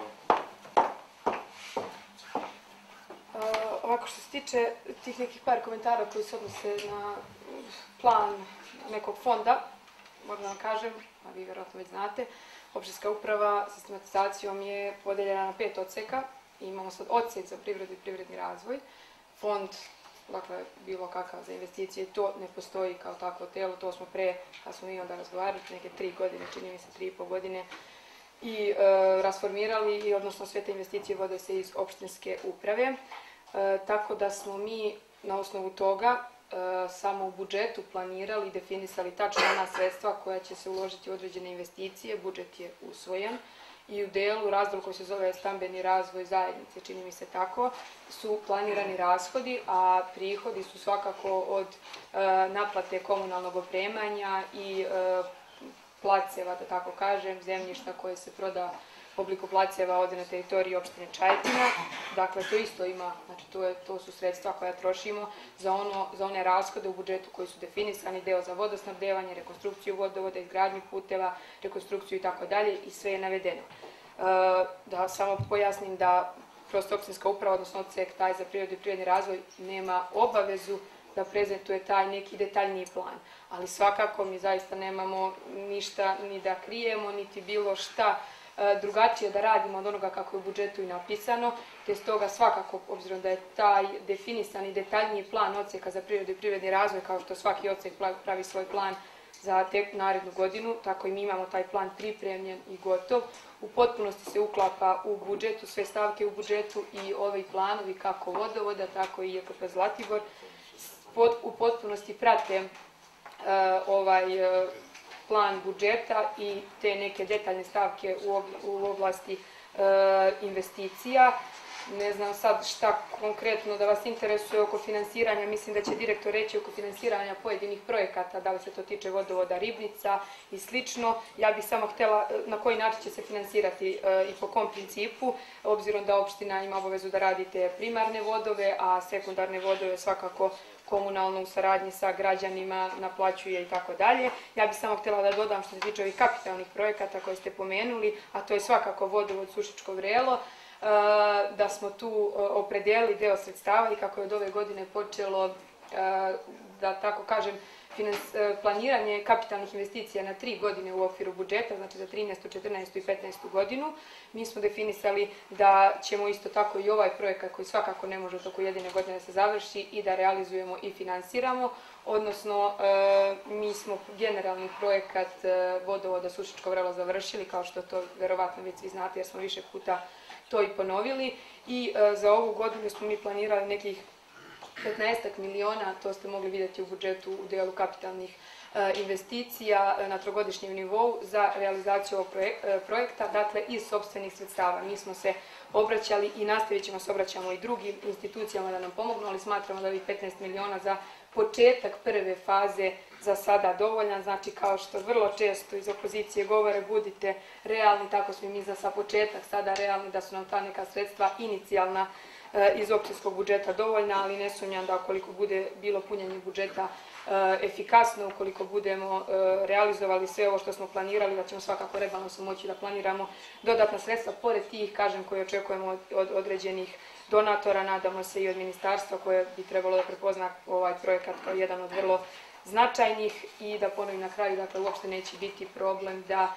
Ovako što se tiče tih nekih par komentara koji se odnose na plan nekog fonda, moram vam kažem, a vi vjerojatno već znate, opštinska uprava sistematizacijom je podeljena na pet odseka. Imamo sad odsek za privredu i privredni razvoj. Fond, dakle, bilo kakav za investicije, to ne postoji kao takvo telo, to smo pre, kad smo mi onda razgovarali, neke tri godine, čini mi se tri i po godine, i e, rasformirali, i odnosno sve te investicije vode se iz opštinske uprave. E, tako da smo mi na osnovu toga e, samo u budžetu planirali i definisali tačno ona sredstva koja će se uložiti u određene investicije. Budžet je usvojen i u delu razdjela koji se zove stambeni razvoj zajednice, čini mi se tako, su planirani rashodi, a prihodi su svakako od e, naplate komunalnog opremanja i e, placeva, da tako kažem, zemljišta koje se proda u obliku placeva ovdje na teritoriji opštine Čajetina. Dakle, to isto ima, znači to, je, to su sredstva koja trošimo za, ono, za one rashode u budžetu koji su definisani, deo za vodosnabdevanje, rekonstrukciju vodovoda, izgradnju puteva, rekonstrukciju i tako dalje, i sve je navedeno. E, da samo pojasnim da prosto opštinska uprava, odnosno odsek taj za prirodu i prirodni razvoj, nema obavezu da prezentuje taj neki detaljniji plan. Ali svakako mi zaista nemamo ništa ni da krijemo, niti bilo šta drugačije da radimo od onoga kako je u budžetu i napisano, te stoga svakako, obzirom da je taj definisani detaljniji plan odseka za prirodu i privredni razvoj, kao što svaki odsek pravi svoj plan za tek narednu godinu, tako i mi imamo taj plan pripremljen i gotov. U potpunosti se uklapa u budžetu, sve stavke u budžetu i ovi planovi kako vodovoda, tako i J K P Zlatibor u potpunosti prate ovaj plan budžeta i te neke detaljne stavke u oblasti investicija. Ne znam sad šta konkretno da vas interesuje oko finansiranja, mislim da će direktor reći oko finansiranja pojedinih projekata, da li se to tiče vodovoda Ribnica i slično. Ja bih samo htjela na koji način će se finansirati i po kom principu, obzirom da opština ima obavezu da radite primarne vodove, a sekundarne vodove svakako komunalno u saradnji sa građanima naplaćuje i tako dalje. Ja bih samo htjela da dodam što se tiče ovih kapitalnih projekata koje ste pomenuli, a to je svakako vodovod Sušičko Vrelo, da smo tu opredelili deo sredstava i kako je od ove godine počelo, da tako kažem, planiranje kapitalnih investicija na tri godine u okviru budžeta, znači za trinaestu, četrnaestu i petnaestu godinu. Mi smo definisali da ćemo isto tako i ovaj projekat koji svakako ne može u toku jedine godine da se završi i da realizujemo i finansiramo, odnosno mi smo generalni projekat vodovoda Sušičko Vrelo završili, kao što to verovatno već svi znate jer smo više puta to i ponovili, i za ovu godinu smo mi planirali nekih petnaestak miliona, to ste mogli vidjeti u budžetu u delu kapitalnih investicija na trogodišnjem nivou za realizaciju ovog projekta, dakle iz sopstvenih sredstava. Mi smo se obraćali i nastavit ćemo se obraćamo i drugim institucijama da nam pomognu, ali smatramo da je petnaest miliona za početak prve faze za sada dovoljan, znači kao što vrlo često iz opozicije govore budite realni, tako smo i mi za sa početak sada realni da su nam ta neka sredstva inicijalna iz općinskog budžeta dovoljna, ali ne sumnjam da ukoliko bude bilo punjenje budžeta efikasno, ukoliko budemo realizovali sve ovo što smo planirali, da ćemo svakako rebalansom moći da planiramo dodatna sredstva, pored tih, kažem, koje očekujemo od određenih donatora, nadamo se i od ministarstva koje bi trebalo da prepozna ovaj projekat kao jedan od vrlo značajnih i da ponovim na kraju, dakle, uopšte neće biti problem da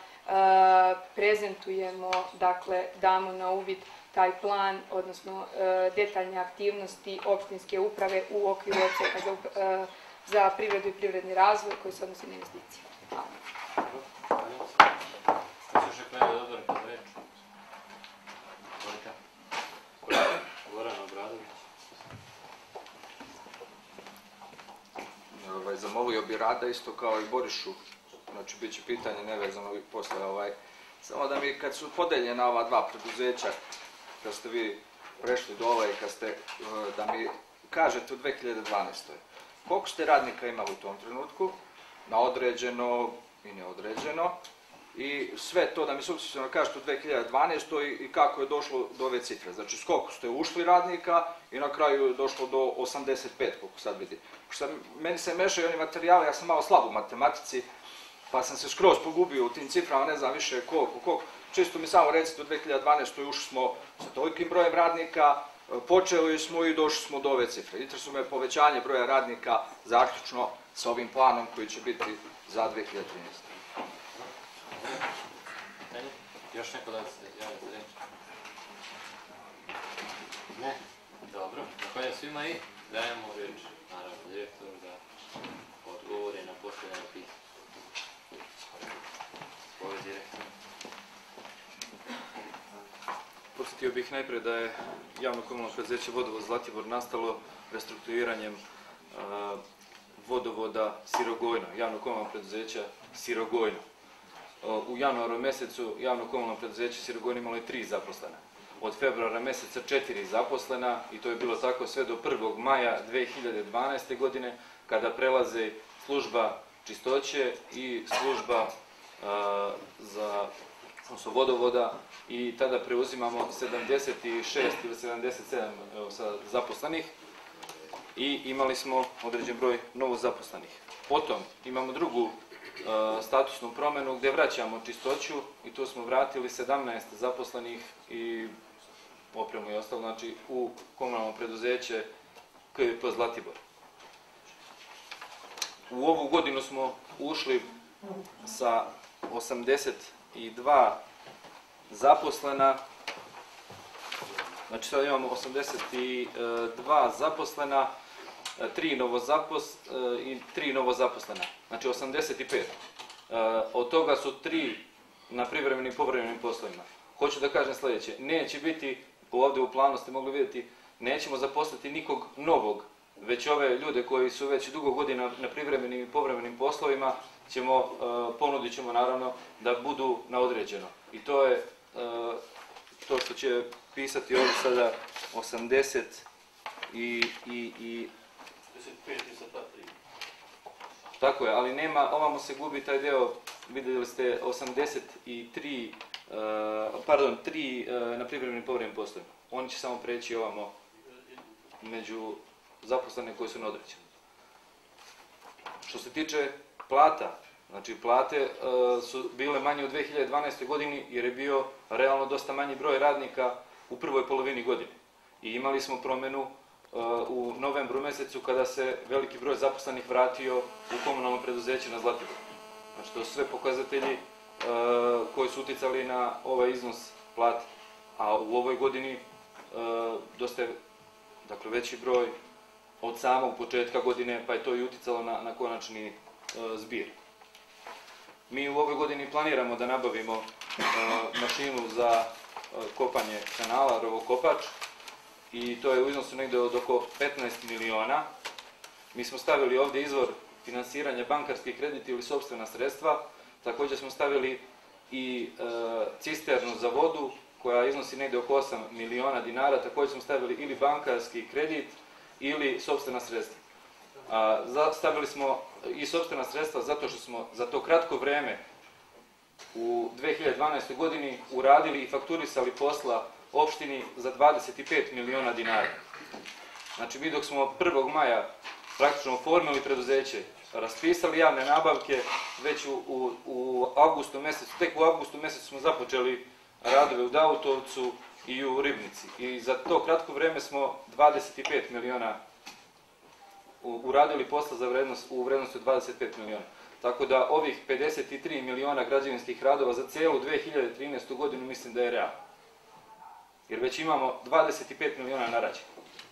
prezentujemo, dakle, damo na uvid taj plan, odnosno detaljne aktivnosti opštinske uprave u okviru odseka za, za privredu i privredni razvoj koji se odnosi na investicije. Hvala. Goran Obradović. Zamolio bi Rada isto kao i Borišu, znači bit će pitanje nevezano i posle ovaj, samo da mi kad su podeljena ova dva preduzeća, kad ste vi prešli dole i kad ste, da mi kažete u dve hiljade dvanaestoj. Koliko ste radnika imali u tom trenutku, na određeno i neodređeno, i sve to da mi sukcesivno kažete u dve hiljade dvanaestoj i kako je došlo do ove cifre. Znači, skoliko ste ušli radnika i na kraju je došlo do osamdeset pet, koliko sad vidim. Meni se mešaju oni materijali, ja sam malo slab u matematici, pa sam se skroz pogubio u tim ciframa, ne znam više koliko, koliko. Čisto mi samo recite, u dve hiljade dvanaestoj ušli smo sa tolikim brojem radnika, počeli smo i došli smo do ove cifre. Interesuje me povećanje broja radnika zaključno sa ovim planom koji će biti za dve hiljade trinaeste. Još neko da se javlja za reč? Ne? Dobro. Zahvaljujem svima i dajemo reč, naravno, direktoru da odgovore na postavljeno pitanje. Ovo je direktor. Podsjetio bih najprej da je javno komunalno preduzeće Vodovod Zlatibor nastalo restrukturiranjem vodovoda Sirogojno, javno komunalno preduzeća Sirogojno. U januaru mesecu javno komunalno preduzeće Sirogojno imalo je tri zaposlena. Od februara meseca četiri zaposlena i to je bilo tako sve do prvog maja dve hiljade dvanaeste. godine kada prelaze služba čistoće i služba za odnosno vodovoda i tada preuzimamo sedamdeset šest ili sedamdeset sedam zaposlenih i imali smo određen broj novo zaposlenih. Potom imamo drugu statusnu promenu gdje vraćamo čistoću i tu smo vratili sedamnaest zaposlenih i opremu i ostalo, znači u komunalno preduzeće K V P Zlatibor. U ovu godinu smo ušli sa osamdeset dva zaposlena, znači sad imamo osamdeset dva zaposlena tri novozapos, i tri novozaposlena, znači osamdeset pet. Od toga su tri na privremenim i povremenim poslovima. Hoću da kažem sljedeće, neće biti, ovdje u planu ste mogli vidjeti, nećemo zaposliti nikog novog, već ove ljude koji su već dugo godina na privremenim i povremenim poslovima, ćemo, ponudit ćemo naravno da budu na određeno. I to je to što će pisati ovdje sada osamdeset i... i, i tako je, ali nema, ovamo se gubi taj deo, vidjeli ste osamdeset tri, pardon, tri na privremenim i povremenim poslovima. Oni će samo preći ovamo među zaposlene koji su na određeno. Što se tiče plata, znači plate su bile manje u dve hiljade dvanaestoj godini jer je bio realno dosta manji broj radnika u prvoj polovini godine. I imali smo promjenu u novembru mjesecu kada se veliki broj zaposlenih vratio u komunalno preduzeće na Zlatiboru. Znači to su sve pokazatelji koji su uticali na ovaj iznos plate. A u ovoj godini dosta je, dakle, veći broj od samog početka godine, pa je to i uticalo na, na konačni zbir. Mi u ovoj godini planiramo da nabavimo mašinu za kopanje kanala, rovokopač, i to je u iznosu negdje od oko petnaest miliona. Mi smo stavili ovdje izvor finansiranja bankarski kredit ili sopstvena sredstva. Također smo stavili i e, cisternu za vodu koja iznosi negdje oko osam miliona dinara. Također smo stavili ili bankarski kredit ili sopstvena sredstva. A, za, stavili smo i sopstvena sredstva zato što smo za to kratko vreme u dve hiljade dvanaestoj godini uradili i fakturisali posla opštini za dvadeset pet miliona dinara. Znači mi dok smo prvog maja praktično oformili preduzeće, raspisali javne nabavke, već u, u, u avgustu mjesecu, tek u avgustu mjesecu smo započeli radove u Dautovcu i u Ribnici. I za to kratko vrijeme smo dvadeset pet miliona uradili posla za vrednost, u vrednosti od dvadeset pet miliona. Tako da ovih pedeset tri miliona građevinskih radova za cijelu dve hiljade trinaestu godinu mislim da je realno. Jer već imamo dvadeset pet miliona narađenih.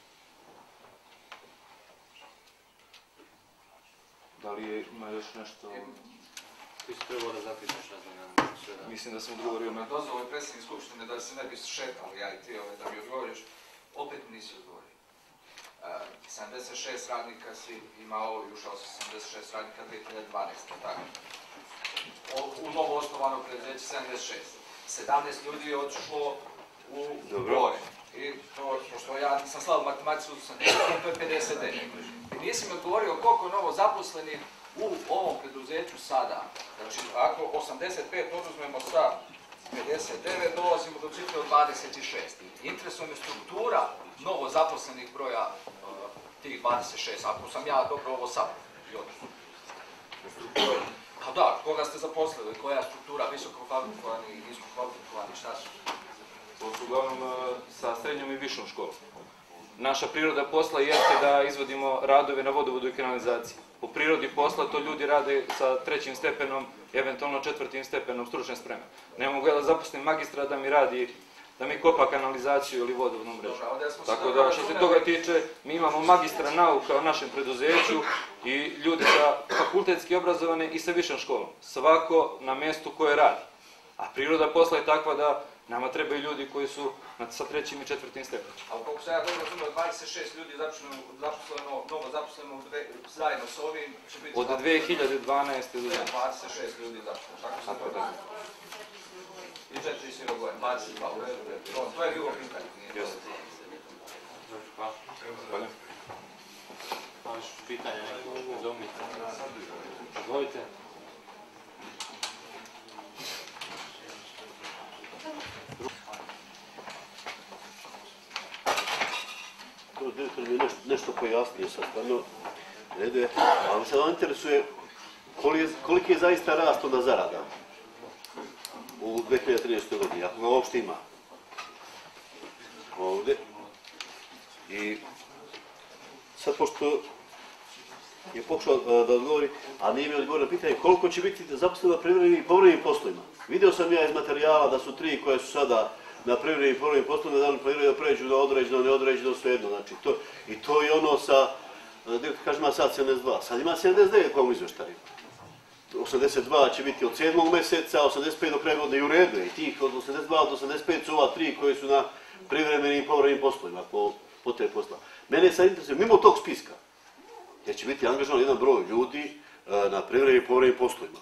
Da li ima još nešto? Ti si trebao da zapisaš razne. Mislim da sam odgovorio na... Dozvolo je predsjednik Skupštine da se ne bi šetali, ja i ti, da mi odgovoriš. Opet nisi odgovorio. sedamdeset šest radnika si imao i ušao sa sedamdeset šest radnika dve hiljade dvanaeste. tako? U novo osnovano preduzeće sedamdeset šest. sedamnaest ljudi je otišlo u gore. I to, pošto ja nisam slabo matematiku, to je pedeset devet. I nisi mi odgovorio koliko je novo zaposlenih u ovom preduzeću sada. Znači, ako osamdeset pet oduzmemo sa pedeset devet, dolazimo do cifre od dvadeset šest. Interesuje me struktura novo zaposlenih broja uh, tih dvadeset šest, ako sam ja dobro ovo sad. Pa da, koga ste zaposlili, koja je struktura, visoko kvalifikovani i nisko kvalifikovani, šta su? To su uglavnom sa srednjom i višom školom. Naša priroda posla jeste da izvodimo radove na vodovodu i kanalizaciji. Po prirodi posla to ljudi rade sa trećim stepenom, eventualno četvrtim stepenom stručne spreme. Ne mogu ja da zaposlim magistra da mi radi, da mi kopa kanalizaciju ili vodovodnu mrežu. Tako da što se toga tiče, mi imamo magistra nauka u našem preduzeću i ljude sa fakultetski obrazovane i sa višom školom. Svako na mjestu koje radi. A priroda posla je takva da nama trebaju ljudi koji su sa trećim i četvrtim stepenom. Ali koliko se ja dobro razumio, dvadeset šest ljudi zaposleno, novo zaposleno zajedno s ovim će biti... Od dve hiljade dvanaeste do danas. dvadeset šest ljudi zaposleno, tako se to razumio. I četiri sirogoje, dvadeset dva, u redu, to je bilo pitanje. Jeste. Hvala. Hvala. Imaš pitanja nekog domnica? Izvolite. Direktor mi je nešto, nešto pojasnio sad, stvarno, redu je, ali sad vam interesuje koliki je zaista rast onda zarada u dve hiljade trinaestoj godini, ako ga uopšte ima ovdje. I sad pošto je pokušao da odgovori, a nije mi odgovorio na pitanje koliko će biti zaposleno na privremenim i povremenim poslovima. Vidio sam ja iz materijala da su tri koje su sada na privremenim i povremenim poslovima, da li planiraju da pređu na određeno, neodređeno, svejedno. Znači, to, i to je ono sa direktor kaže ima sad sedamdeset dva, sad ima sedamdeset devet po ovom izveštaju. osamdeset dva će biti od sedmog mjeseca, osamdeset pet do kraja godine i u redu je. I tih od osamdeset dva do osamdeset pet su ova tri koji su na privremenim i povremenim poslovima, po, po te posla. Mene sad interesuje, mimo tog spiska, jer će biti angažovan jedan broj ljudi na privremenim i povremenim poslovima.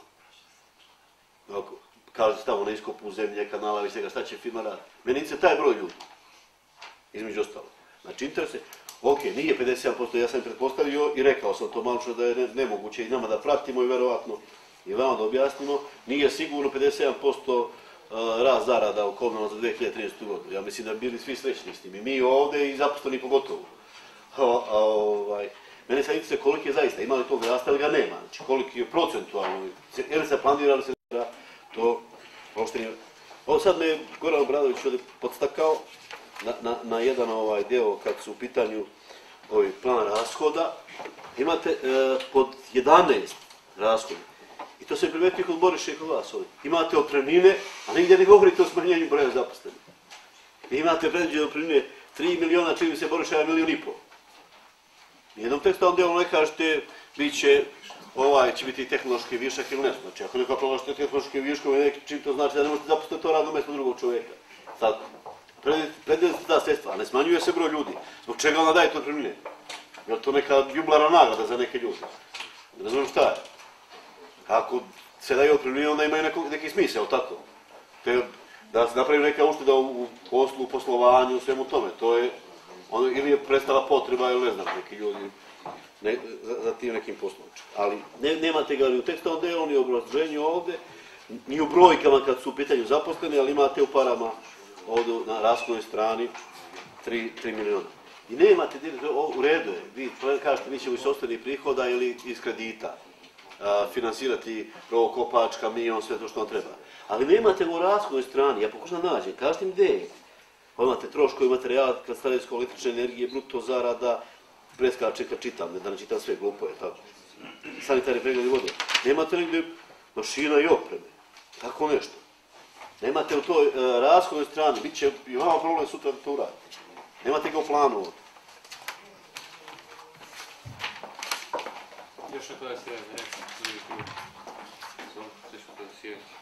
Kaže se tamo na iskopu zemlje, kanala i svega, šta će firma raditi. Mene interesuje taj broj ljudi, između ostalo. Znači, interesuje, ok, nije pedeset sedam posto, ja sam pretpostavio i rekao sam to malo što da je nemoguće i nama da pratimo i verovatno i vama da objasnimo, nije sigurno pedeset sedam posto rast zarada u komunalno za dve hiljade trinaestu. godinu. Ja mislim da bi bili svi srećni s tim, i mi ovde i zaposleni pogotovo. A, a, ovaj, mene sad interesuje koliki je zaista, ima li tog rasta ili ga nema, znači koliki je procentualno, ili se planira ili se ne to uopšte nije. Ovo sad me Goran Obradović ovdje podstakao na, na, na jedan ovaj deo kad su u pitanju ovaj plan rashoda. Imate e, pod jedanaest rashoda. I to se primetio kod Boriša i kod vas ovdje. Imate otpremnine, a nigdje ne govorite o smanjenju broja zaposlenih. Imate predviđene otpremnine tri miliona, čini se Boriša je milion i pol. Nijednom tekstualnom delu ne kažete, bit će, ovaj će biti tehnološki višak ili nešto. Znači, ako neko prolažete tehnološki viškove, čim to znači da ne možete zaposliti to radno mjesto drugog čovjeka. Sad, predvidite ta sredstva, a ne smanjuje se broj ljudi. Zbog čega ona daje to otpremnine? Je li to neka jubilarna nagrada za neke ljude? Ne znam šta je. Ako se daju otpremnine, onda imaju neko, neki smisao, tako? Te, da se napravi neka ušteda u poslu, u poslovanju, u svemu tome. To je, ono, ili je prestala potreba, ili ne znam, neki ljudi ne, za, za tim nekim poslom. Ali ne, nemate ga ni u tekstualnom delu, ni u obrazloženju ovde, ni u brojkama kad su u pitanju zaposleni, ali imate u parama ovdje na rashodnoj strani tri miliona. I nemate, u redu je, vi kažete mi ćemo iz sopstvenih prihoda ili iz kredita a, finansirati rovokopač, kamion, sve to što vam treba. Ali nemate u rashodnoj strani, ja pokušam da nađem, kažete mi gdje je. Imate troškovi materijala, kad stavljaju električne energije, bruto zarada, preskače kad čitam, ne da ne čitam sve, glupo je tako. Sanitarni pregledi vode. Nemate negdje mašina i opreme, tako nešto. Nemate u toj e, rashodnoj strani, bit će i vama problem sutra da to uradite. Nemate ga u planu ovdje. Još neko da se javne, ne? Sve što da se javne.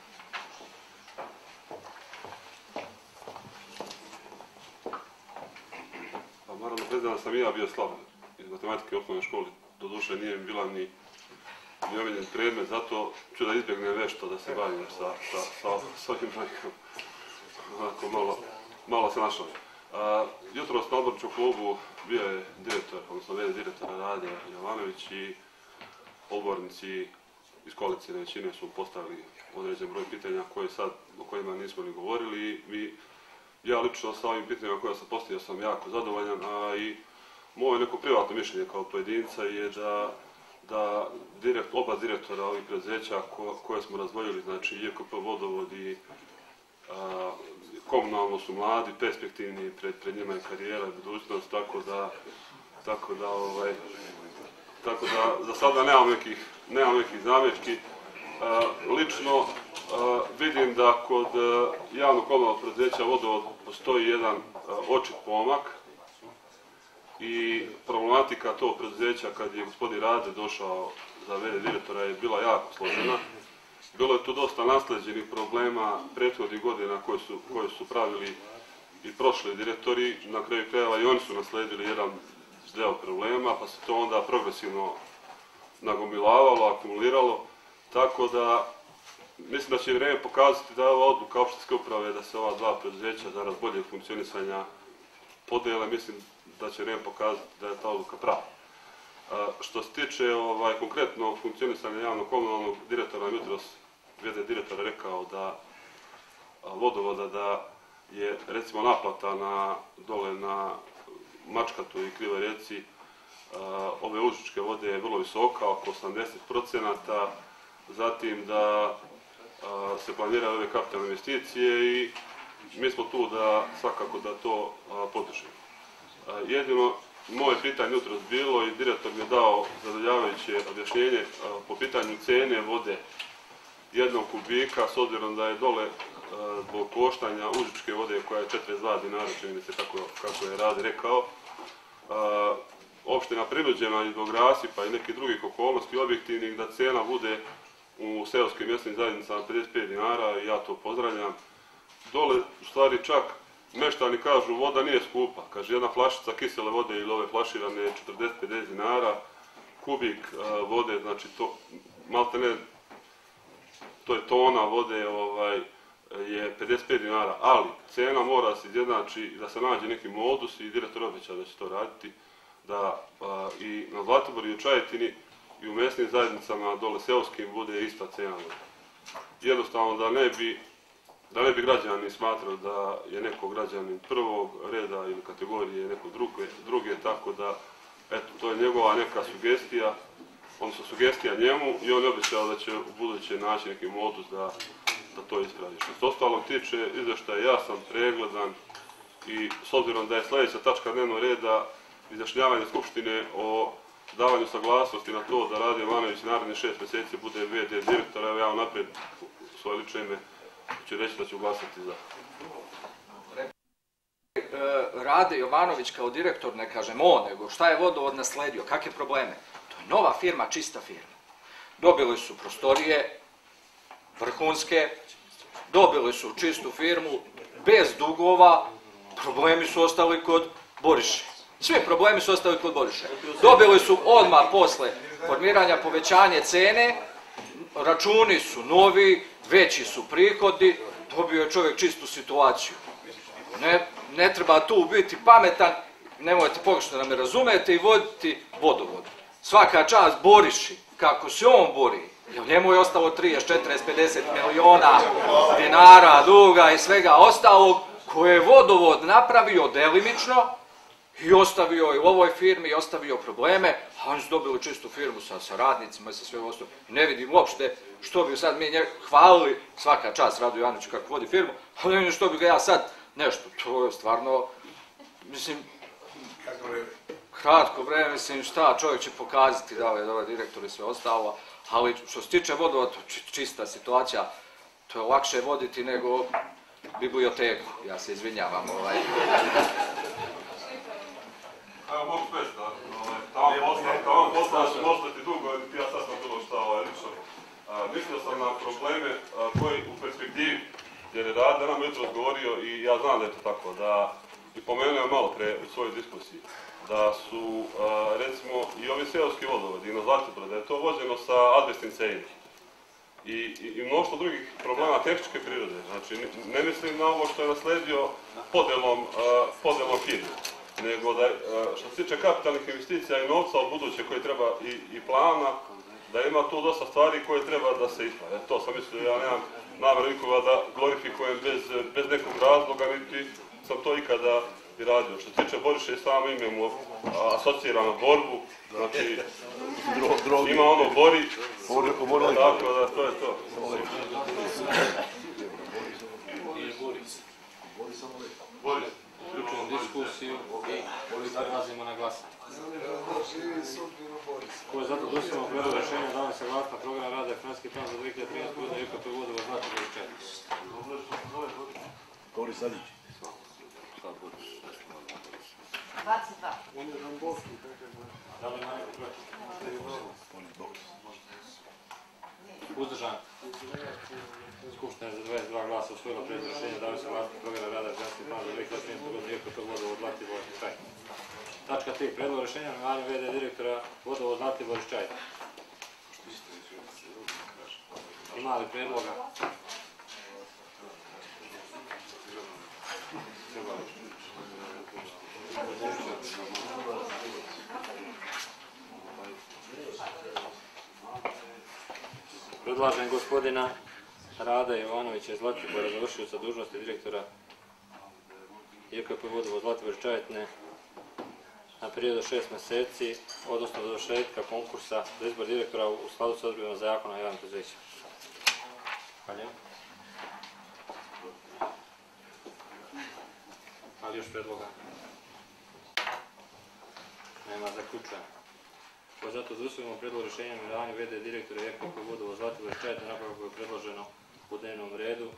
Pa moram da priznam da sam i ja bio slab iz matematike u osnovnoj školi. Doduše nije mi bila ni ni omiljen predmet, zato ću da izbjegnem nešto da se bavim sa, sa, sa, sa ovim brojkom. Onako malo, malo se našao. Jutro na odborču klubu bio je direktor, odnosno vede direktora Rade Jovanović i odbornici iz koalicijne većine su postavili određen broj pitanja koje sad, o kojima nismo ni govorili i ja lično sa ovim pitanjima koja sam postavio sam jako zadovoljan, a i moje neko privatno mišljenje kao pojedinca je da da direkt, oba direktora ovih preduzeća ko, koje smo razdvojili, znači J K P Vodovod i a, komunalno su mladi, perspektivni, pred, pred njima je karijera i budućnost, tako da, tako da, ovaj, tako da za sada nemam nekih, nemam nekih zamjerki. A, lično a, vidim da kod a, javnog komunalnog preduzeća Vodovod postoji jedan a, očit pomak i problematika tog preduzeća kad je gospodin Rade došao za vede direktora je bila jako složena. Bilo je tu dosta nasleđenih problema prethodnih godina koje su, koje su pravili i prošli direktori. Na kraju krajeva i oni su nasledili jedan deo problema, pa se to onda progresivno nagomilavalo, akumuliralo. Tako da mislim da će vrijeme pokazati da je ova odluka opštinske uprave da se ova dva preduzeća zarad boljeg funkcionisanja podele, mislim da će vrijeme pokazati da je ta odluka prava. Što se tiče ovaj, konkretno funkcionisanja javnog komunalnog direktora, jutros vede direktora rekao da vodovoda da je recimo naplata na, dole na Mačkatu i Krivoj reci ove užičke vode je vrlo visoka, oko osamdeset procenata, zatim da se planiraju ove kapitalne investicije i mi smo tu da svakako da to podržimo. Jedino moje pitanje jutros bilo i direktor mi je dao zadovoljavajuće objašnjenje po pitanju cene vode jednog kubika, s obzirom da je dole zbog koštanja užičke vode koja je četrdeset dva dinara, čini mi se kako, kako je Rade rekao. opština prinuđena i zbog rasipa i nekih drugih okolnosti objektivnih da cena bude u seoskim mjesnim zajednicama pedeset pet dinara i ja to pozdravljam. Dole, u stvari, čak meštani kažu voda nije skupa. Kaže, jedna flašica kisele vode ili ove flaširane je četrdeset do pedeset dinara, kubik uh, vode, znači to, malte ne, to je tona vode, ovaj, je pedeset pet dinara, ali cena mora se izjednači da se nađe neki modus i direktor obeća da će to raditi, da a, i na Zlatiboru i u Čajetini i u mesnim zajednicama dole seoskim bude ista cena vode. Jednostavno da ne bi, da ne bi građani smatrali da je neko građanin prvog reda ili kategorije neko druge, druge, tako da eto, to je njegova neka sugestija, odnosno sugestija njemu i on je obećao da će u buduće naći neki modus da da to ispravi. Što se ostalog tiče, izveštaj je jasan, pregledan i s obzirom da je sljedeća tačka dnevnog reda izjašnjavanje Skupštine o davanju saglasnosti na to da Rade Jovanović narednih šest mjeseci bude ve de direktora, evo ja naprijed svoje lično ime ću reći da ću glasati za. Rade Jovanović kao direktor, ne kažem on, nego šta je vodovod nasledio, kakve probleme? To je nova firma, čista firma. Dobili su prostorije, vrhunske, dobili su čistu firmu, bez dugova, problemi su ostali kod Boriše. Svi problemi su ostali kod Boriše. Dobili su odmah posle formiranja povećanje cene, računi su novi, veći su prihodi, dobio je čovjek čistu situaciju. Ne, ne treba tu biti pametan, nemojte pogrešno da me razumete i voditi vodovod. Svaka čast Boriši, kako se on bori, jer njemu je ostalo trideset, četrdeset, pedeset miliona dinara duga i svega ostalog, koje je vodovod napravio delimično i ostavio je u ovoj firmi i ostavio probleme, a oni su dobili čistu firmu sa, sa radnicima i sa sve ostalo. Ne vidim uopšte što bi sad mi nje hvalili, svaka čast Radu Jovanoviću kako vodi firmu, ali ne vidim što bi ga ja sad nešto, to je stvarno, mislim, kratko vreme, mislim, šta čovjek će pokazati da je ovaj direktor i sve ostalo, ali što se tiče vodovoda, čista situacija, to je lakše voditi nego biblioteku, ja se izvinjavam. Ovaj. Evo mogu speć da, tamo posla su ostati dugo, ja sad sam bilo šta ovaj, lično. Mislio sam na probleme koji u perspektivi, jer je Rade nam jutro govorio i ja znam da je to tako, da i pomenuo malo pre u svojoj diskusiji, da su, recimo, i ovi seoski vodovodi i na Zlatiboru, da je to vođeno sa azbestnim cevima. I, i, i mnoštvo drugih problema tehničke prirode. Znači, ne mislim na ovo što je nasledio podelom, podelom firme, nego da, što se tiče kapitalnih investicija i novca od buduće koje treba i, i plana, da ima tu dosta stvari koje treba da se isprave. To sam mislio, ja nemam namjeru nikoga da glorifikujem bez, bez nekog razloga, niti sam to ikada i radio. Što se tiče Boriše, samo imamo asociranu borbu, znači ima ono bori, tako da to je to. Boris. Uključujem diskusiju i prelazimo na glasanje. Ko je zato dostavljamo predlog rješenja da vam se glasna program rada i financijski plan za dvije hiljade trinaestu. godinu J K P vodovod Zlatibor i Čajetina. Govori Sadić. dvadeset dva. Da li ima neko protiv? Uzdržan. Skupština je za dvadeset dva glasa usvojila predlog rješenja da li se glasna program rada i financijski plan za dvije hiljade trinaestu. godinu J K P vodovod Zlatibor i Čajetina. Tačka tri. Predlog rješenja na imenovanje ve de direktora vodovod Zlatibor i Čajetina. Ima li predloga? Predlažem gospodina Rade Jovanovića iz Zlatibora, završioca dužnosti direktora J K P vodovod Zlatibor i Čajetine na period od šest mjeseci, odnosno do završetka konkursa za izbor direktora u skladu s odredbama zakona o javnim preduzećima. Hvala. Ali još predloga? Nema, zaključujem. Ko zato zausvojimo predlog rješenja o imenovanju ve de direktora J K P vodovod Zlatibor i Čajetina onako kako je predloženo u dnevnom redu.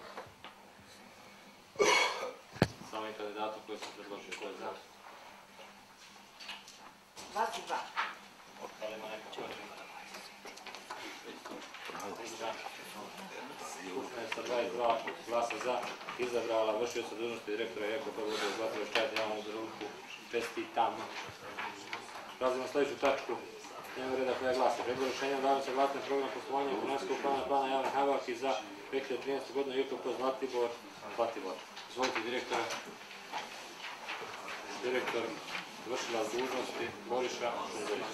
Samim kandidatom koji sam predložio, ko je za? dvadeset dva. Da li ima neka protiv? Skupština je sa dvadeset dva glasa za izabrala vršioca dužnosti direktora J K P Vodova Zlatibor Čajetina javnu društvu. Čestitam. Prelazimo na sljedeću tačku dnevnog reda koja glasi. Predlog rješenja o davanju saglasnosti programa poslovanja i finansijskog plana plana javnih nabavki za dve hiljade trinaestu. godinu J K P Zlatibor. Zlatibor. Izvolite direktore. Direktor vršilac dužnosti Boriša Šunderić.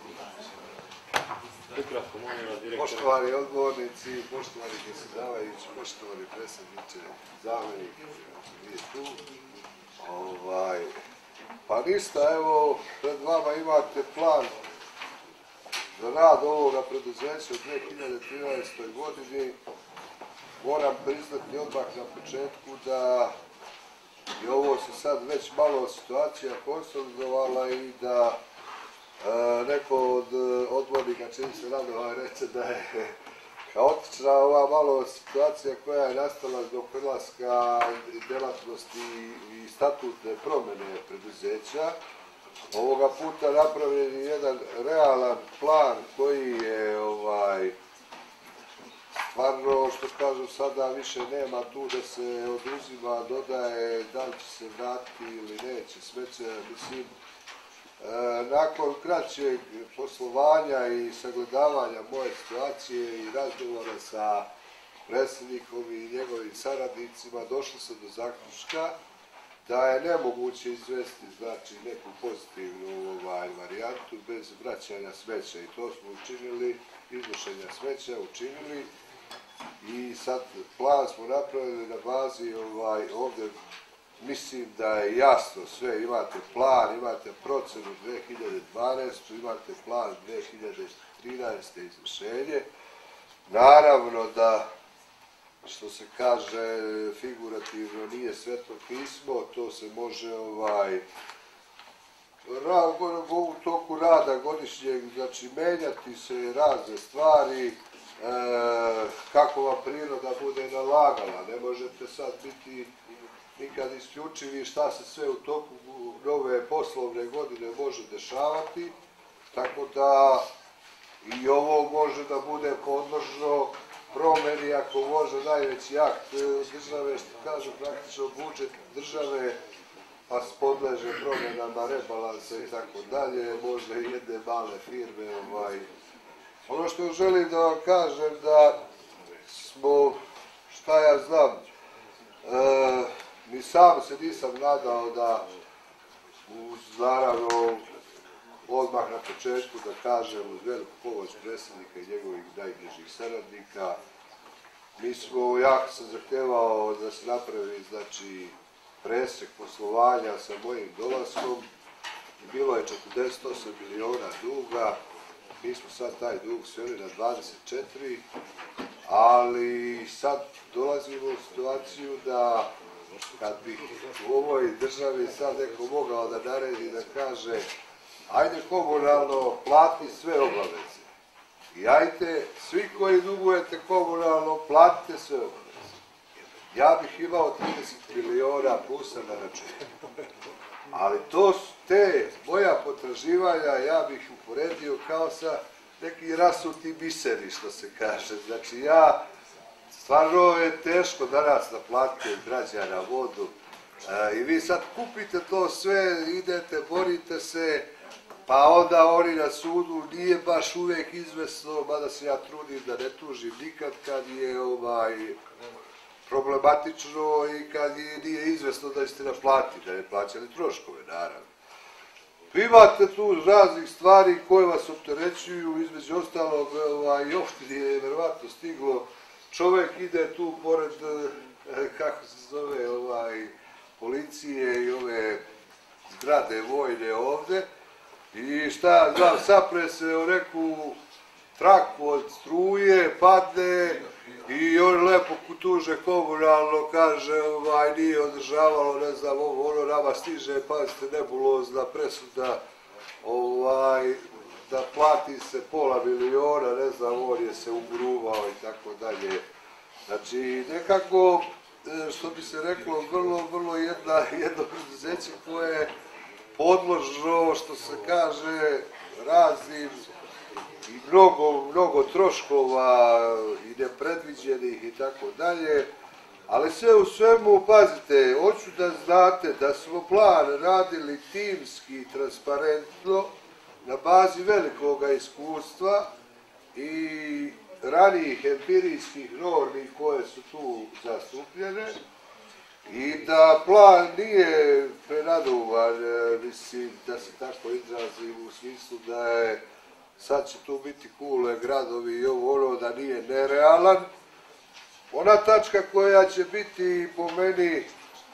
Ukratko, molim vas, direktore. Poštovani odgovornici, poštovani predsjedavajući, poštovani predsjedniče, zamjenik, nije tu. Ovaj, pa ništa, evo, pred vama imate plan za rad ovoga preduzeća u dve hiljade trinaestoj. godini. Moram priznati odmah na početku da je ovo se sad već malo situacija konsolidovala i da e, neko od odbornika čini se Radova reče da je haotična ova malo situacija koja je nastala zbog prelaska djelatnosti i statutne promjene preduzeća. Ovoga puta napravljen je jedan realan plan koji je ovaj, stvarno, što kažu sada, više nema tu da se oduzima, dodaje, da li će se vratiti ili neće smeće. Mislim, e, nakon kraćeg poslovanja i sagledavanja moje situacije i razgovora sa predsjednikom i njegovim saradnicima, došlo se do zaključka da je nemoguće izvesti, znači, neku pozitivnu ovaj, varijantu bez vraćanja smeća. I to smo učinili, iznošenja smeća učinili. I sad plan smo napravili na bazi ovaj, ovdje, mislim da je jasno sve, imate plan, imate procenu dve hiljade dvanaestu. imate plan dve hiljade trinaeste. izvršenje. Naravno da, što se kaže figurativno, nije sveto pismo, to se može ovaj, u toku rada godišnjeg, znači menjati se razne stvari, E, kako vam priroda bude nalagala. Ne možete sad biti nikad isključivi šta se sve u toku nove poslovne godine može dešavati, tako da i ovo može da bude podložno promjeni ako može najveći akt države, što kažu praktično budžet države, pa podleže promjenama rebalansa i tako dalje, možda i jedne male firme. Ovaj, Ono što želim da vam kažem da smo, šta ja znam, e, ni sam se nisam nadao da, uz naravno, odmah na početku da kažem, uz veliku pomoć predsjednika i njegovih najbližih saradnika, mi smo, jako sam zahtjevao da se napravi, znači, presjek poslovanja sa mojim dolaskom. Bilo je četrdeset osam miliona duga. Mi smo sad taj dug sveli na dvadeset četiri, ali sad dolazimo u situaciju da kad bi u ovoj državi sad neko mogao da naredi da kaže ajde komunalno plati sve obaveze i ajde svi koji dugujete komunalno platite sve obaveze. Ja bih imao trideset miliona plusa na računu. Ali to su te moja potraživanja, ja bih uporedio kao sa neki rasuti biseri, što se kaže. Znači ja, stvarno je teško danas naplatiti od građana vodu. E, I vi sad kupite to sve, idete, borite se, pa onda oni na sudu nije baš uvijek izvesno, mada se ja trudim da ne tužim nikad kad je ovaj, problematično i kad je, nije izvesno da ćete naplatiti, da ne plaćali troškove, naravno. Imate tu raznih stvari koje vas opterećuju, između ostalog, ovaj, opštini je verovatno stiglo, čovjek ide tu pored, kako se zove, ovaj, policije i ove zgrade vojne ovde, i šta, znam, sapre se u neku traku od struje, padne, i on lepo tuže komunalno, kaže, ovaj, nije održavalo, ne znam, ovo, ono, nama stiže, pazite, nebulozna presuda, ovaj, da plati se pola miliona, ne znam, on je se ugruvao i tako dalje. Znači, nekako, što bi se reklo, vrlo, vrlo jedna, jedno preduzeće koje podložno, što se kaže, raznim i mnogo, mnogo troškova i nepredviđenih i tako dalje. Ali sve u svemu, pazite, hoću da znate da smo plan radili timski, transparentno, na bazi velikoga iskustva i ranijih empirijskih normi koje su tu zastupljene i da plan nije prenaduvan, mislim, da se tako izrazim, u smislu da je sad će tu biti kule, gradovi i ovo ono, da nije nerealan. Ona tačka koja će biti po meni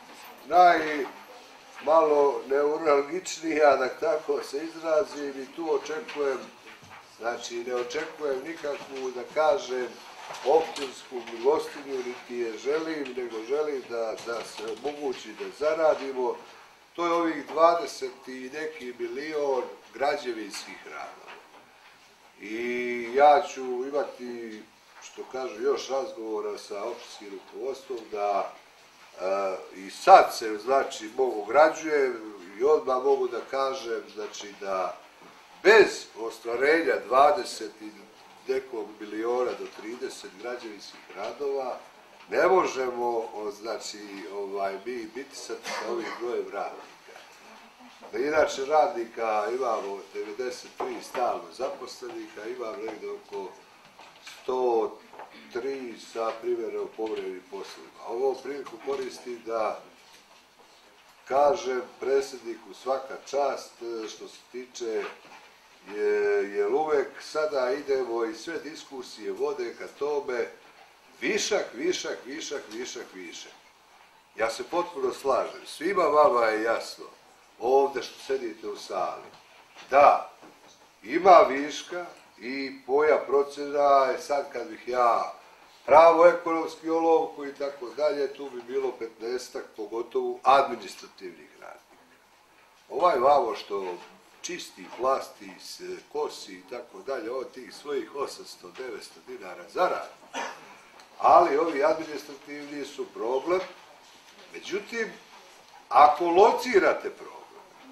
najmalo neuralgičnija, da tako se izrazim, i tu očekujem, znači ne očekujem nikakvu, da kažem, optinsku milostinju, niti je želim, nego želim da, da se omogući da zaradimo. To je ovih dvadeset i neki milion građevinskih radova. I ja ću imati, što kažu, još razgovora sa opštinskim rukovodstvom da e, i sad se, znači, mogu građujem i odmah mogu da kažem, znači, da bez ostvarenja dvadeset i nekog miliona do trideset građevinskih radova ne možemo, znači, ovaj, mi biti sad sa ovim brojem radnika. Da inače radnika imamo devedeset tri stalno zaposlenih, a imam negdje oko sto tri sa primjerom povremenim poslovima. Ovo priliku koristim da kažem predsjedniku svaka čast što se tiče, jer uvek sada idemo i sve diskusije vode ka tome višak, višak, višak, višak, višak. Ja se potpuno slažem, svima vama je jasno, ovdje što sedite u sali, da ima viška i moja procena je sad kad bih ja pravo ekonomski olovku i tako dalje, tu bi bilo petnaestak, pogotovo administrativnih radnika. Ovaj vamo što čisti, plasti, kosi i tako dalje, od tih svojih osamsto do devetsto dinara zaradi. Ali ovi administrativni su problem. Međutim, ako locirate problem,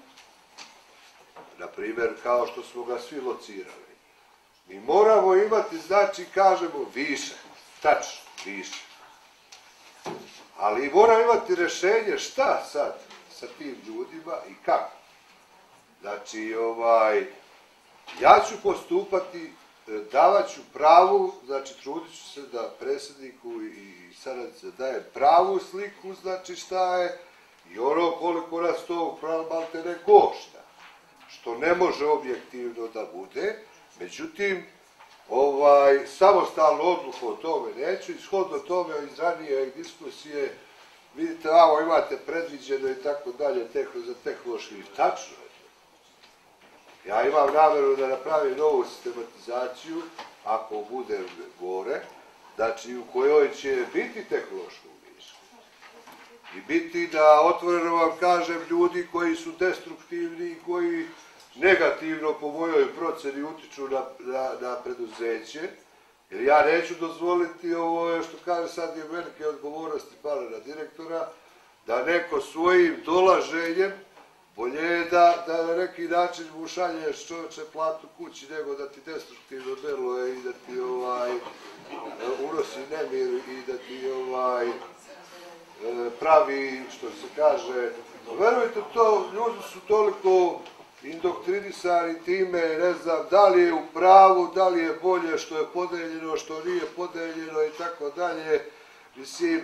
na primjer, kao što smo ga svi locirali, mi moramo imati, znači, kažemo, višak, tačno, višak. Ali moramo imati rješenje šta sad sa tim ljudima i kako. Znači, ovaj, ja ću postupati, davat ću pravu, znači trudit ću se da predsjedniku i saradnice dajem pravu sliku, znači šta je, i ono koliko nas to malte ne košta, što ne može objektivno da bude. Međutim, ovaj, samostalnu odluku o tome neću, ishodno tome iz ranije diskusije, vidite, ovo imate predviđeno i tako dalje za tehnološki, tačno je. Ja imam namjeru da napravim novu sistematizaciju, ako bude gore, znači u kojoj će biti tehnološko viška. I biti, da otvoreno vam kažem, ljudi koji su destruktivni i koji negativno po mojoj proceni utiču na, na, na preduzeće, jer ja neću dozvoliti ovo što kaže sad je velike odgovornosti pale na direktora, da neko svojim dolaženjem, bolje je da, da na neki način mu šalješ čovječe platu kući nego da ti destruktivno deluje i da ti ovaj, unosi nemir i da ti ovaj, pravi, što se kaže, verujte to, ljudi su toliko indoktrinisani time, ne znam, da li je u pravu, da li je bolje što je podeljeno, što nije podeljeno i tako dalje. Mislim,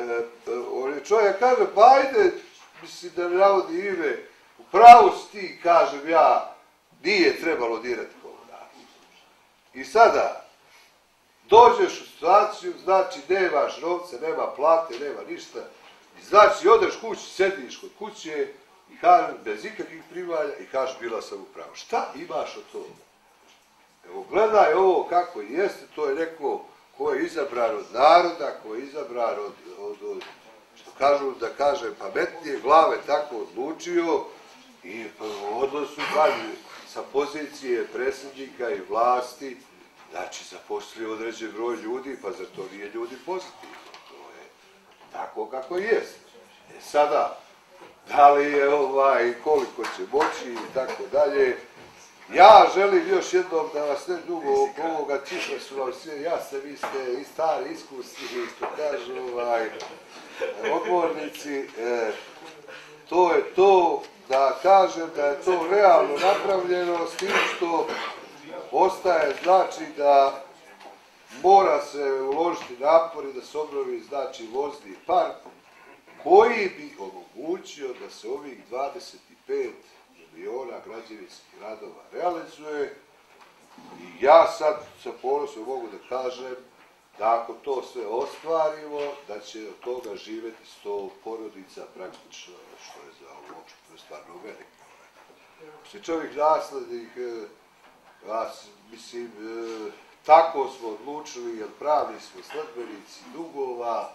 e, čovjek kaže, pa ajde, mislim da ne navodi ime, u pravu si ti, kažem ja, nije trebalo dirati komunalno. I sada, dođeš u situaciju, znači nemaš novce, nema plate, nema ništa, i znači odeš kući, sediš kod kuće, i kažem, bez ikakvih primanja, i kažem, bila sam u pravu. Šta imaš od toga? Evo, gledaj ovo kako jeste, to je neko ko je izabran od naroda, ko je izabran od, od, od što kažu, da kažem, pametnije glave, tako odlučio, i odnosu dalje sa pozicije predsjednika i vlasti, znači zaposlio određen broj ljudi, pa za to nije ljudi pozitivno. To je tako kako jeste. E sada, da li je ovaj, koliko će moći i tako dalje. Ja želim još jednom da vas ne dugo oko ovoga cifra su vam sve jasne, vi ste i stari, iskusni, što kažu ovaj, odbornici. E, to je to, da kažem da je to realno napravljeno, s tim što ostaje znači da mora se uložiti napori da se obnovi znači vozni park koji bi omogućio da se ovih dvadeset pet miliona građevinskih radova realizuje. I ja sad sa ponosom mogu da kažem da ako to sve ostvarimo, da će od toga živjeti sto porodica praktično, što je za ovo opšte stvarno veliko. Što je čovjek naslednik, vas, mislim, tako smo odlučili, jer pravi smo sledbenici dugova,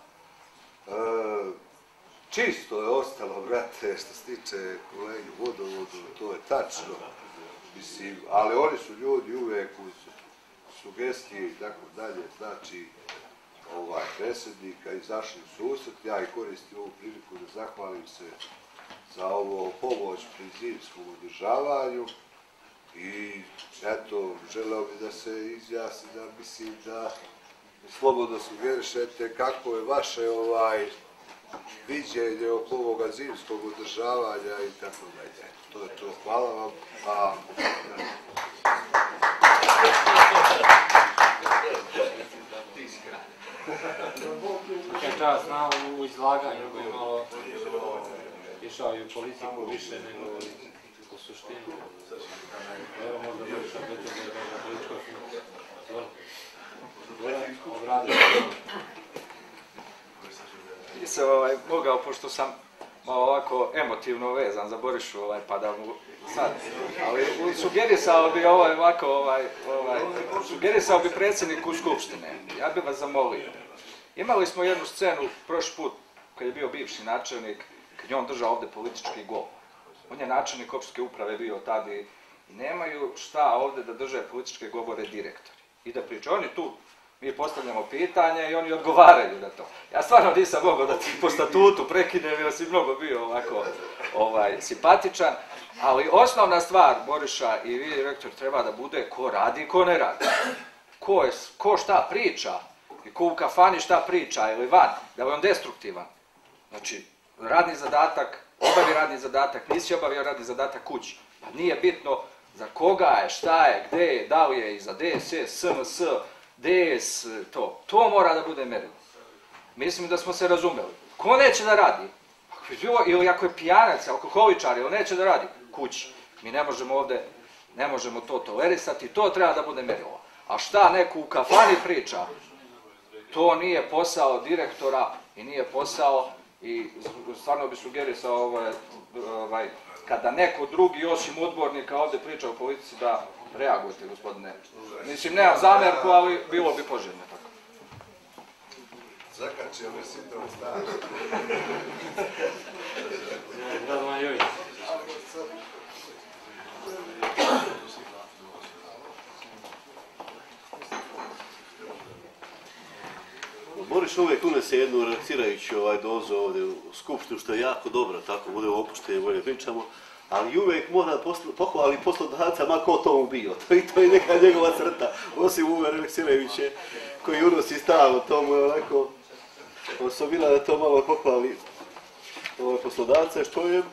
čisto je ostalo, brate, što se tiče kolegi vodovodu, to je tačno, mislim, ali oni su ljudi uvijek uz sugestije i tako dalje, znači, ovaj, predsjednika izašli u susret, ja i koristim ovu priliku da zahvalim se za ovo pomoć pri zimskom održavanju i eto, želeo bi da se izjasni da mislim da slobodno sugerišete kako je vaše ovaj viđenje oko ovoga zimskog održavanja i tako dalje. To je to. Hvala vam. A... Ja čast znao u izlaganju koji je malo išao i u politiku više nego u suštinu. Evo možda više beto da je političko funkcija. Goran, obradi. Nisam ovaj, mogao, pošto sam malo ovako emotivno vezan za Borišu, ovaj, pa da mu sad, ali sugerisao bi ovaj, ovako, ovaj, ovaj, sugerisao bi predsjedniku Skupštine. Ja bih vas zamolio. Imali smo jednu scenu prošli put, kad je bio bivši načelnik, kad je on držao ovdje politički govor. On je načelnik opštinske uprave bio tad i nemaju šta ovdje da drže političke govore direktori. I da pričaju. Oni tu, mi postavljamo pitanje i oni odgovaraju na to. Ja stvarno nisam mogao da ti po statutu prekinem, jer si mnogo bio ovako ovaj, simpatičan, ali osnovna stvar Boriša i vi direktor treba da bude ko radi i ko ne radi. Ko, je, ko šta priča i ko u kafani šta priča ili van, da je on destruktivan. Znači, radni zadatak, obavi radni zadatak, nisi obavio radni zadatak kući. Pa nije bitno za koga je, šta je, gde je, da li je i za D S S, S M S, D S, to. To mora da bude merilo. Mislim da smo se razumeli. Ko neće da radi? Ili ako je pijanac, alkoholičar, ili neće da radi? Kući. Mi ne možemo ovde, ne možemo to tolerisati, to treba da bude merilo. A šta neko u kafani priča? To nije posao direktora i nije posao i stvarno bi sugerisao ovaj, ovaj, kada neko drugi osim odbornika ovdje priča o politici da reagujete, gospodine. Mislim, nemam zamjerku, ali bilo bi poželjno tako. Zakačio me sindrom stari. Radovan Jović. Boriš uvijek unese jednu relaksirajuću ovaj dozu ovdje u skupštinu, što je jako dobro, tako budemo opušteni, bolje pričamo, ali uvijek mora pohvali poslodavca, ma ko tomu bio. To, to je neka njegova crta, osim uve relaksirajuće, koji unosi stalno, to mu je onako osobina da to malo pohvali ovaj poslodavca, što je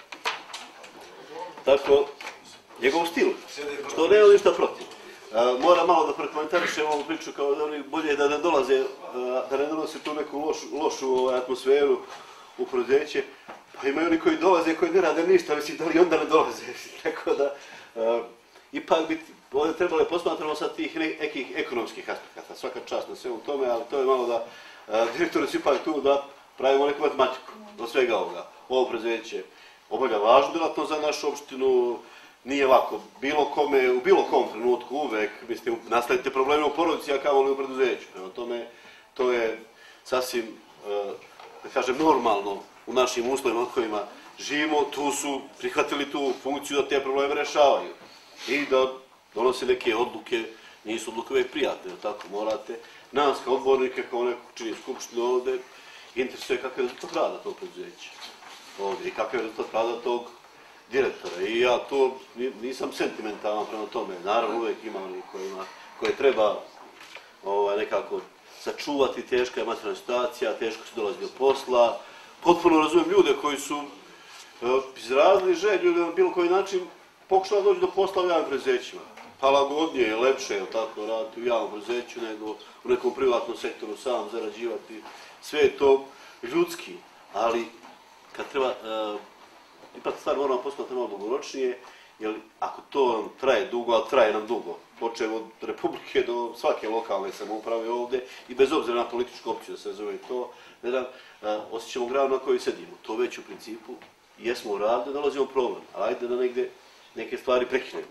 tako njegov stil, što nema ništa protiv. Uh, mora malo da prekomentarišem ovu priču kao da oni bolje da ne dolaze, uh, da ne donose tu neku lošu, lošu ovaj, atmosferu u preduzeće. Pa imaju oni koji dolaze, koji ne rade ništa, mislim da li onda ne dolaze. Tako da, uh, ipak bi ovdje trebalo posmatramo sa tih nekih ekonomskih aspekata. Svaka čast na sve u tome, ali to je malo da uh, direktori su ipak tu da pravimo neku matematiku do svega ovoga. Ovo preduzeće obavlja važnu djelatnost za našu opštinu. Nije lako, bilo kome, u bilo kom trenutku uvek, mislite, nastavite probleme u porodici, a kamoli u preduzeću. Prema tome, to je sasvim, da kažem, normalno u našim uslovima u kojima živimo, tu su prihvatili tu funkciju da te probleme rešavaju. I da donose neke odluke, nisu odluke uvek prijatne, tako morate. Nas kao odbornike, kao neko čini skupštinu ovde, interesuje kakav je rezultat rada tog preduzeća. ovdje i kakav je rezultat rada tog direktora. I ja to nisam sentimentalan prema tome. Naravno uvijek ima oni kojima, koje treba ovaj, nekako sačuvati, teška je materijalna situacija, teško se dolazi do posla. Potpuno razumijem ljude koji su uh, izrazili želju ili na bilo koji način pokušali doći do posla u javnim preduzećima. Pa lagodnije je, lepše je tako raditi u javnom preduzeću nego u nekom privatnom sektoru sam zarađivati. Sve je to ljudski, ali kad treba, uh, ipak stvar moramo posmatrati malo dugoročnije, jer ako to traje dugo, a traje nam dugo, počeo od Republike do svake lokalne samouprave ovdje i bez obzira na političku opciju da se zove to, ne da osjećamo grad na kojoj sedimo. To već u principu jesmo u radu, dolazimo problem, ali ajde da negdje neke stvari prekinemo.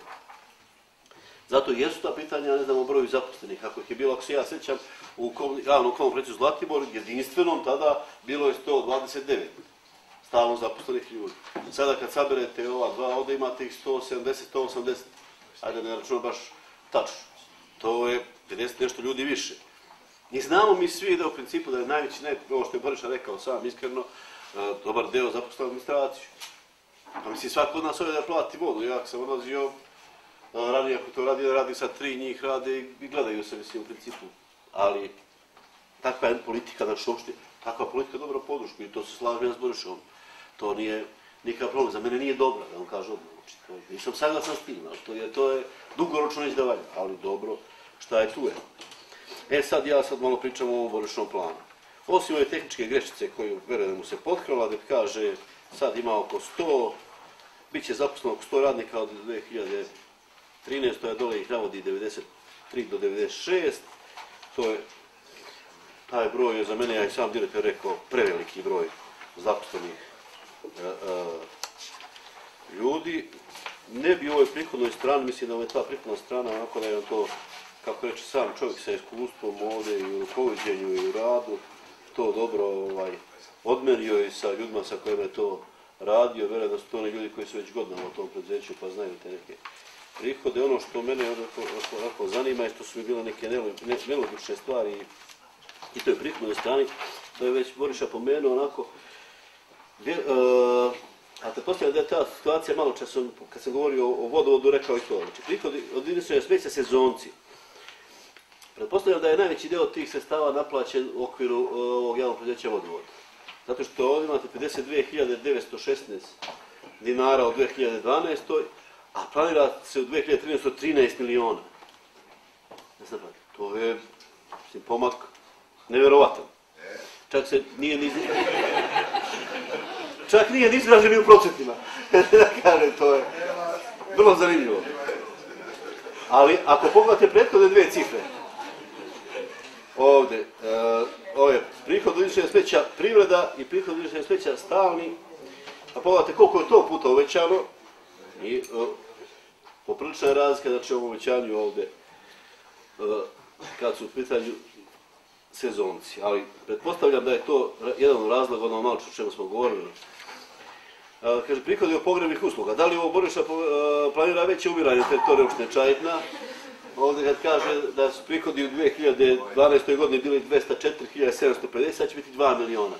Zato jesu ta pitanja, ne znam, o broju zaposlenih, kako ih je bilo, ako se ja sjećam, u javnom komunalnom preduzeću Zlatibor, jedinstvenom tada bilo je sto dvadeset devet stalno zaposlenih ljudi. Sada kad saberete ova dva, ovdje imate ih sto sedamdeset, sto osamdeset, ajde ne računam baš tačno. To je pedeset nešto ljudi više. I znamo mi svi da u principu da je najveći, ne, ovo što je Boriša rekao sam iskreno, dobar deo zaposlen administraciju. A mislim, svako od nas ovdje da plati vodu. Ja sam odlazio ranije, ako to radi, radi sad tri njih rade i gledaju se, mislim, u principu. Ali takva je politika naša opština, takva politika dobra podršku i to se slažem ja s Borišom. To nije nikakav problem, za mene nije dobra, da vam kažem odmah. Nisam saglasan s tim, ali to je, to je dugoročno neće da valja, ali dobro, šta je tu je. E sad ja sad malo pričam o ovom Borišnom planu. Osim ove tehničke greščice koju verujem da mu se potkrala, da kaže sad ima oko sto, bit će zaposleno oko sto radnika od dve hiljade trinaeste. Ja dole ih navodi devedeset tri do devedeset šest. To je, taj broj je za mene, ja i sam direktor rekao, preveliki broj zaposlenih e, e, ljudi. Ne bi u ovoj prihodnoj strani, mislim da je ta prihodna strana, onako da je to, kako reče sam čovjek sa iskustvom ovdje i u rukovođenju i u radu, to dobro ovaj, odmerio i sa ljudima sa kojima je to radio. Vjerujem da su to oni ljudi koji su već godinama u tom preduzeću pa znaju te neke prihode. Ono što mene onako, onako zanima je što su mi bile neke nelogične stvari i to je prihodnoj strani, to je već Boriša pomenuo onako. Vjer, uh, a te postavljam da je ta situacija malo čas, kad sam govorio o vodovodu, rekao i to. Znači, prihod od jedinstvenog smeća sezonci. Pretpostavljam da je najveći deo tih sredstava naplaćen u okviru uh, ovog javnog preduzeća vodovoda. Zato što ovdje imate pedeset dvije hiljade devetsto šesnaest dinara u dve hiljade dvanaestoj. a planira se u dve hiljade trinaestoj. trinaest miliona. Ne znam, to je mislim, pomak nevjerovatan. Čak se nije ni Čak nije ni izražen ni u procentima. Da kažem, to je vrlo zanimljivo. Ali ako pogledate prethodne dve cifre, ovdje, uh, ove prihod od jedinstvenog smeća privreda i prihod od jedinstvenog smeća stalni, a pogledate koliko je to puta uvećano, i uh, poprilična je razlika, znači ovom uvećanju ovdje, uh, kad su u pitanju sezonci, ali pretpostavljam da je to jedan od razloga, ono malo o čemu smo govorili. Uh, kaže, prihodi od pogrebnih usluga. Da li ovo Boriša uh, planira veće umiranje teritorije opštine Čajetina? Ovdje kad kaže da su prihodi u dve hiljade dvanaestoj. godini bili dvesta četiri hiljade sedamsto pedeset, sad će biti dva miliona.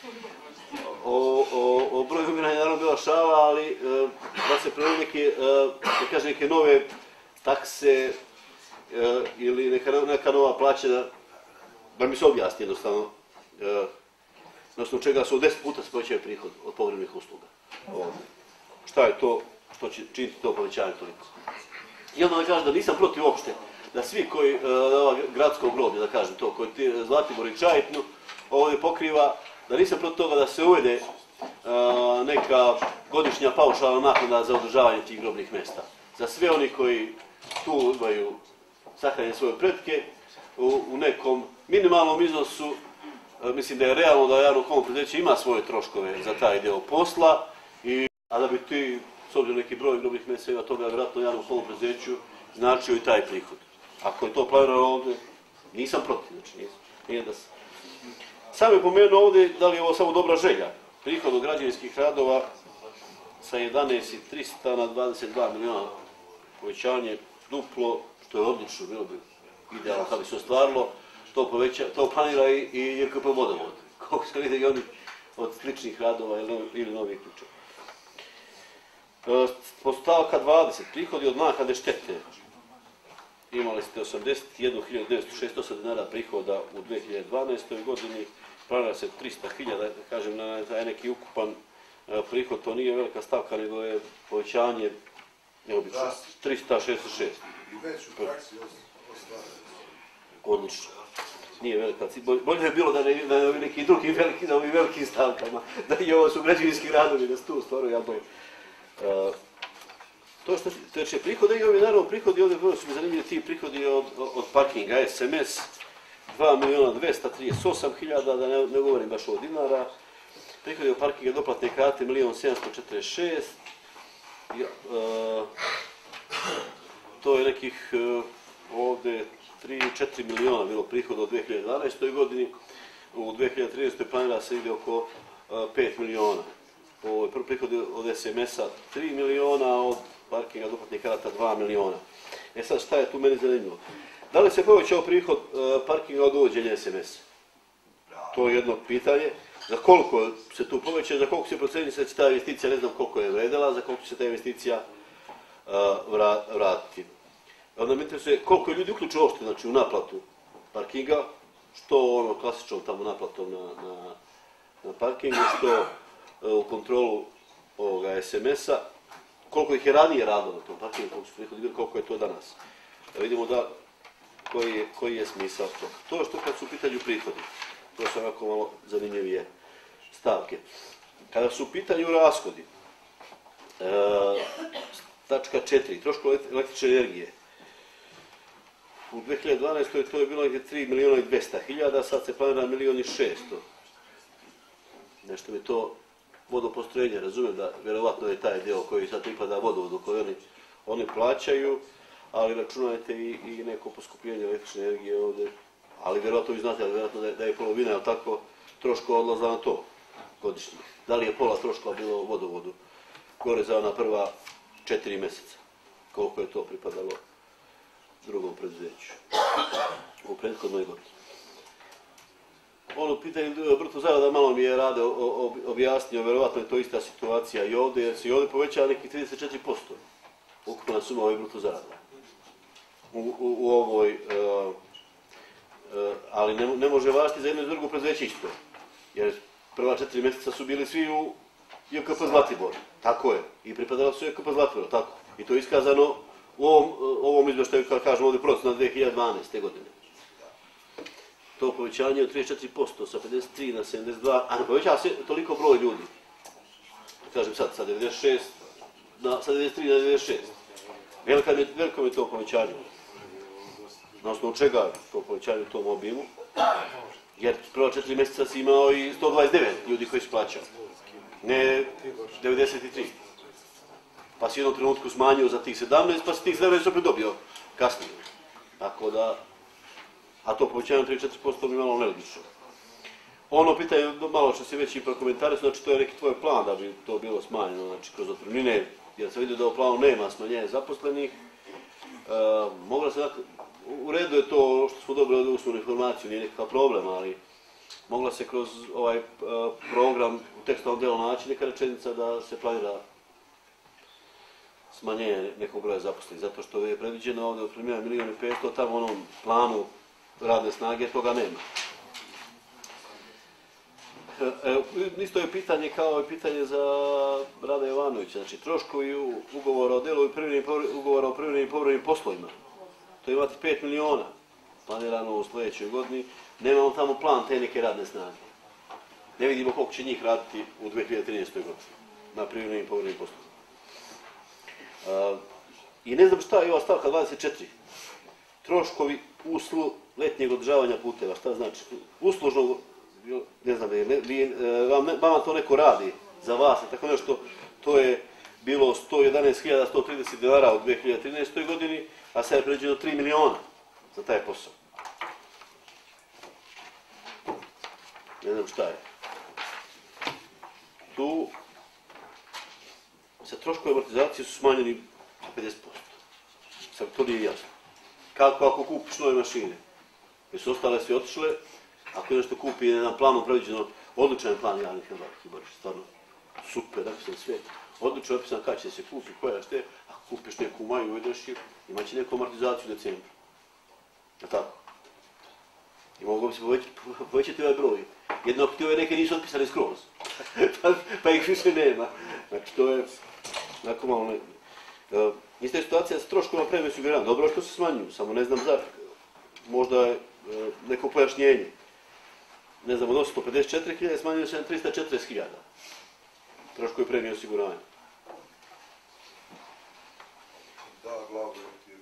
O, o, o broju umiranja je naravno bila šala, ali uh, da se prvo neke, uh, da kaže, neke nove takse uh, ili neka, neka nova plaćena, da mi se objasni jednostavno, uh, na osnovu čega su deset puta se povećaju prihod od pogrebnih usluga. Ovdje. Šta je to što će činiti to povećanje toliko? I onda da kažem da nisam protiv uopšte, da svi koji, uh, gradskog groblja, da kažem to, koji ti Zlatibor i Čajetinu ovdje pokriva, da nisam protiv toga da se uvede uh, neka godišnja paušalna naknada za održavanje tih grobnih mjesta. Za sve oni koji tu imaju sahranjene svoje pretke u, u nekom minimalnom iznosu, uh, mislim da je realno da javno komunalno preduzeće ima svoje troškove za taj deo posla, i, a da bi ti, s obzirom neki broj grobnih mjesta ima toga vjerojatno javnom komunalnom preduzeću, značio i taj prihod. Ako je to planirano ovdje, nisam protiv, znači nisam. Nije da sam. Sam je pomenuo ovdje da li je ovo samo dobra želja. Prihod od građevinskih radova sa jedanaest hiljada trista na dvadeset dva miliona povećanje duplo, što je odlično, bilo bi idealno kada bi se ostvarilo, to, poveća, to planira i, i J K P vodovod. Kako se vidi i oni, od sličnih radova ili novih ključeva. Postavka dvadeset, prihodi od naknade štete. Imali ste osamdeset jednu hiljadu devetsto šezdeset osam dinara prihoda u dve hiljade dvanaestoj godini, planira se trista hiljada, da kažem, na taj neki ukupan prihod, to nije velika stavka, nego je povećanje neobično, trista šezdeset šest. I već u praksi ostvaraju. Odlično. Nije velika cifra. Bolje je bilo da ne na ovim nekim drugim velikim, na ovim velikim stavkama, da i ovo su građevinski radovi, da se tu stvaraju, ali uh, to što teče prihode i ovi naravno prihodi, ovdje vrlo su mi zanimljivi ti prihodi od, od parkinga, S M S, dva milijuna dvesta trideset osam hiljada, da ne, ne govorim baš o dinara, prihodi od parkinga doplatne karte milion sedamsto četrdeset šest, uh, to je nekih uh, ovdje tri do četiri miliona bilo prihoda u dve hiljade dvanaestoj godini, u dve hiljade trinaestoj planira se ide oko uh, pet miliona. Ovo je prvi prihod od S M S-a tri miliona, od parkinga doplatnih karata dva miliona. E sad šta je tu meni zanimljivo? Da li se povećao prihod uh, parkinga od uvođenja S M S-a? To je jedno pitanje. Za koliko se tu poveća, za koliko se proceni se će ta investicija, ne znam koliko je vredela, za koliko će se ta investicija uh, vra, vratiti. Onda me interesuje koliko je ljudi uključe uopšte, znači u naplatu parkinga, što ono klasičnom tamo naplatom na, na, na parkingu, što u kontrolu ovoga S M S-a, koliko ih je ranije radilo na tom parkingu, koliko su prihodi, koliko je to danas. Da vidimo da koji je, koji je smisao toga. To što kad su u pitanju prihodi, to su onako malo zanimljivije stavke. Kada su u pitanju rashodi, e, tačka četiri, troškovi električne energije. U dve hiljade dvanaestoj to je bilo tri milijuna i dvesta hiljada, sad se planira milion i šesto. Nešto mi to vodopostrojenje, razumijem da vjerovatno je taj dio koji sad pripada vodovodu koji oni, oni plaćaju, ali računajte i, i neko poskupljenje električne energije ovdje, ali vjerovatno vi znate, ali vjerovatno da je, da je polovina, ali tako, troškova odlaza na to godišnje. Da li je pola troškova bilo u vodovodu, gore za ona prva četiri mjeseca, koliko je to pripadalo drugom preduzeću u prethodnoj godini. Ono pitanje Brto Zarada malo mi je Rade objasnio, vjerovatno je to ista situacija i ovdje, jer se i ovdje povećava nekih trideset četiri posto ukupna suma ovih Brto Zarada. U, u, u ovoj, uh, uh, ali ne, ne može važiti za jedno i drugo preduzeće isto, jer prva četiri mjeseca su bili svi u J K P Zlatibor, tako je, i pripadalo su J K P Zlatibor, tako, i to je iskazano u ovom, ovom izvještaju, kako kažemo ovdje, procena dve hiljade dvanaeste. godine. To povećanje od trideset četiri posto sa pedeset tri na sedamdeset dva, a ne povećava se toliko broj ljudi. Kažem sad, sa devedeset šest na, sa devedeset tri na devedeset šest. Veliko je, veliko je to povećanje. Na osnovu čega to povećanje u tom obimu? Jer prva četiri mjeseca si imao i sto dvadeset devet ljudi koji su plaćali. Ne devedeset tri. Pa si u jednom trenutku smanjio za tih sedamnaest, pa si tih sedamnaest opet dobio kasnije. Tako da, a to povećanje trideset četiri posto mi malo nelogično. Ono pitanje, malo što se već i prokomentari, znači to je neki tvoj plan da bi to bilo smanjeno, znači kroz otpremnine, jer se vidio da u planu nema smanjenja zaposlenih. E, mogla se, u redu je to što smo dobili od usmenu informaciju, nije nekakav problem, ali mogla se kroz ovaj e, program u tekstualnom delu naći neka rečenica da se planira smanjenje nekog broja zaposlenih, zato što je predviđeno ovdje otpremnina milion i petsto, tamo u onom planu radne snage toga nema. E, isto je pitanje kao i pitanje za Rada Jovanovića, znači troškovi ugovora o delu i ugovora o privremenim i povremenim poslovima. To imate pet miliona planirano u sljedećoj godini, nemamo tamo plan te neke radne snage. Ne vidimo koliko će njih raditi u dve hiljade trinaestoj. godini na privremenim i povremenim poslovima. Uh, I ne znam šta je ova stavka dvadeset četiri. Troškovi uslu letnjeg održavanja puteva, šta znači? Uslužno, ne znam, ne, ne, vam, vama to neko radi za vas, tako nešto, to je bilo sto jedanaest hiljada sto trideset dinara u dve hiljade trinaestoj. godini, a sad je pređeno tri miliona za taj posao. Ne znam šta je. Tu sa troškovi amortizacije su smanjeni za pedeset posto. Sad to nije jasno. Kako ako kupiš nove mašine? Jer su ostale svi otišle, ako nešto kupi na planu predviđeno Odličan je plan javnih nabavki, stvarno super, napisan sve. Odlično je opisan kada će se kupi, koja šte, ako kupiš neku u maju, uvedeš je, imat će neku amortizaciju u decembru. Je tako? I mogu bi se povećati ovaj broj. Jedno ti ove neke nisu otpisane skroz, pa, pa ih više nema. Znači to je, onako malo ne... Uh, ista je situacija s troškovima premije osiguranja. Dobro što se smanjuju, samo ne znam za... Možda je uh, neko pojašnjenje. Ne znam, od osamsto pedeset četiri hiljade smanjuju se na trista četrdeset hiljada. Troškovi premije osiguranja. Da, glavno ti je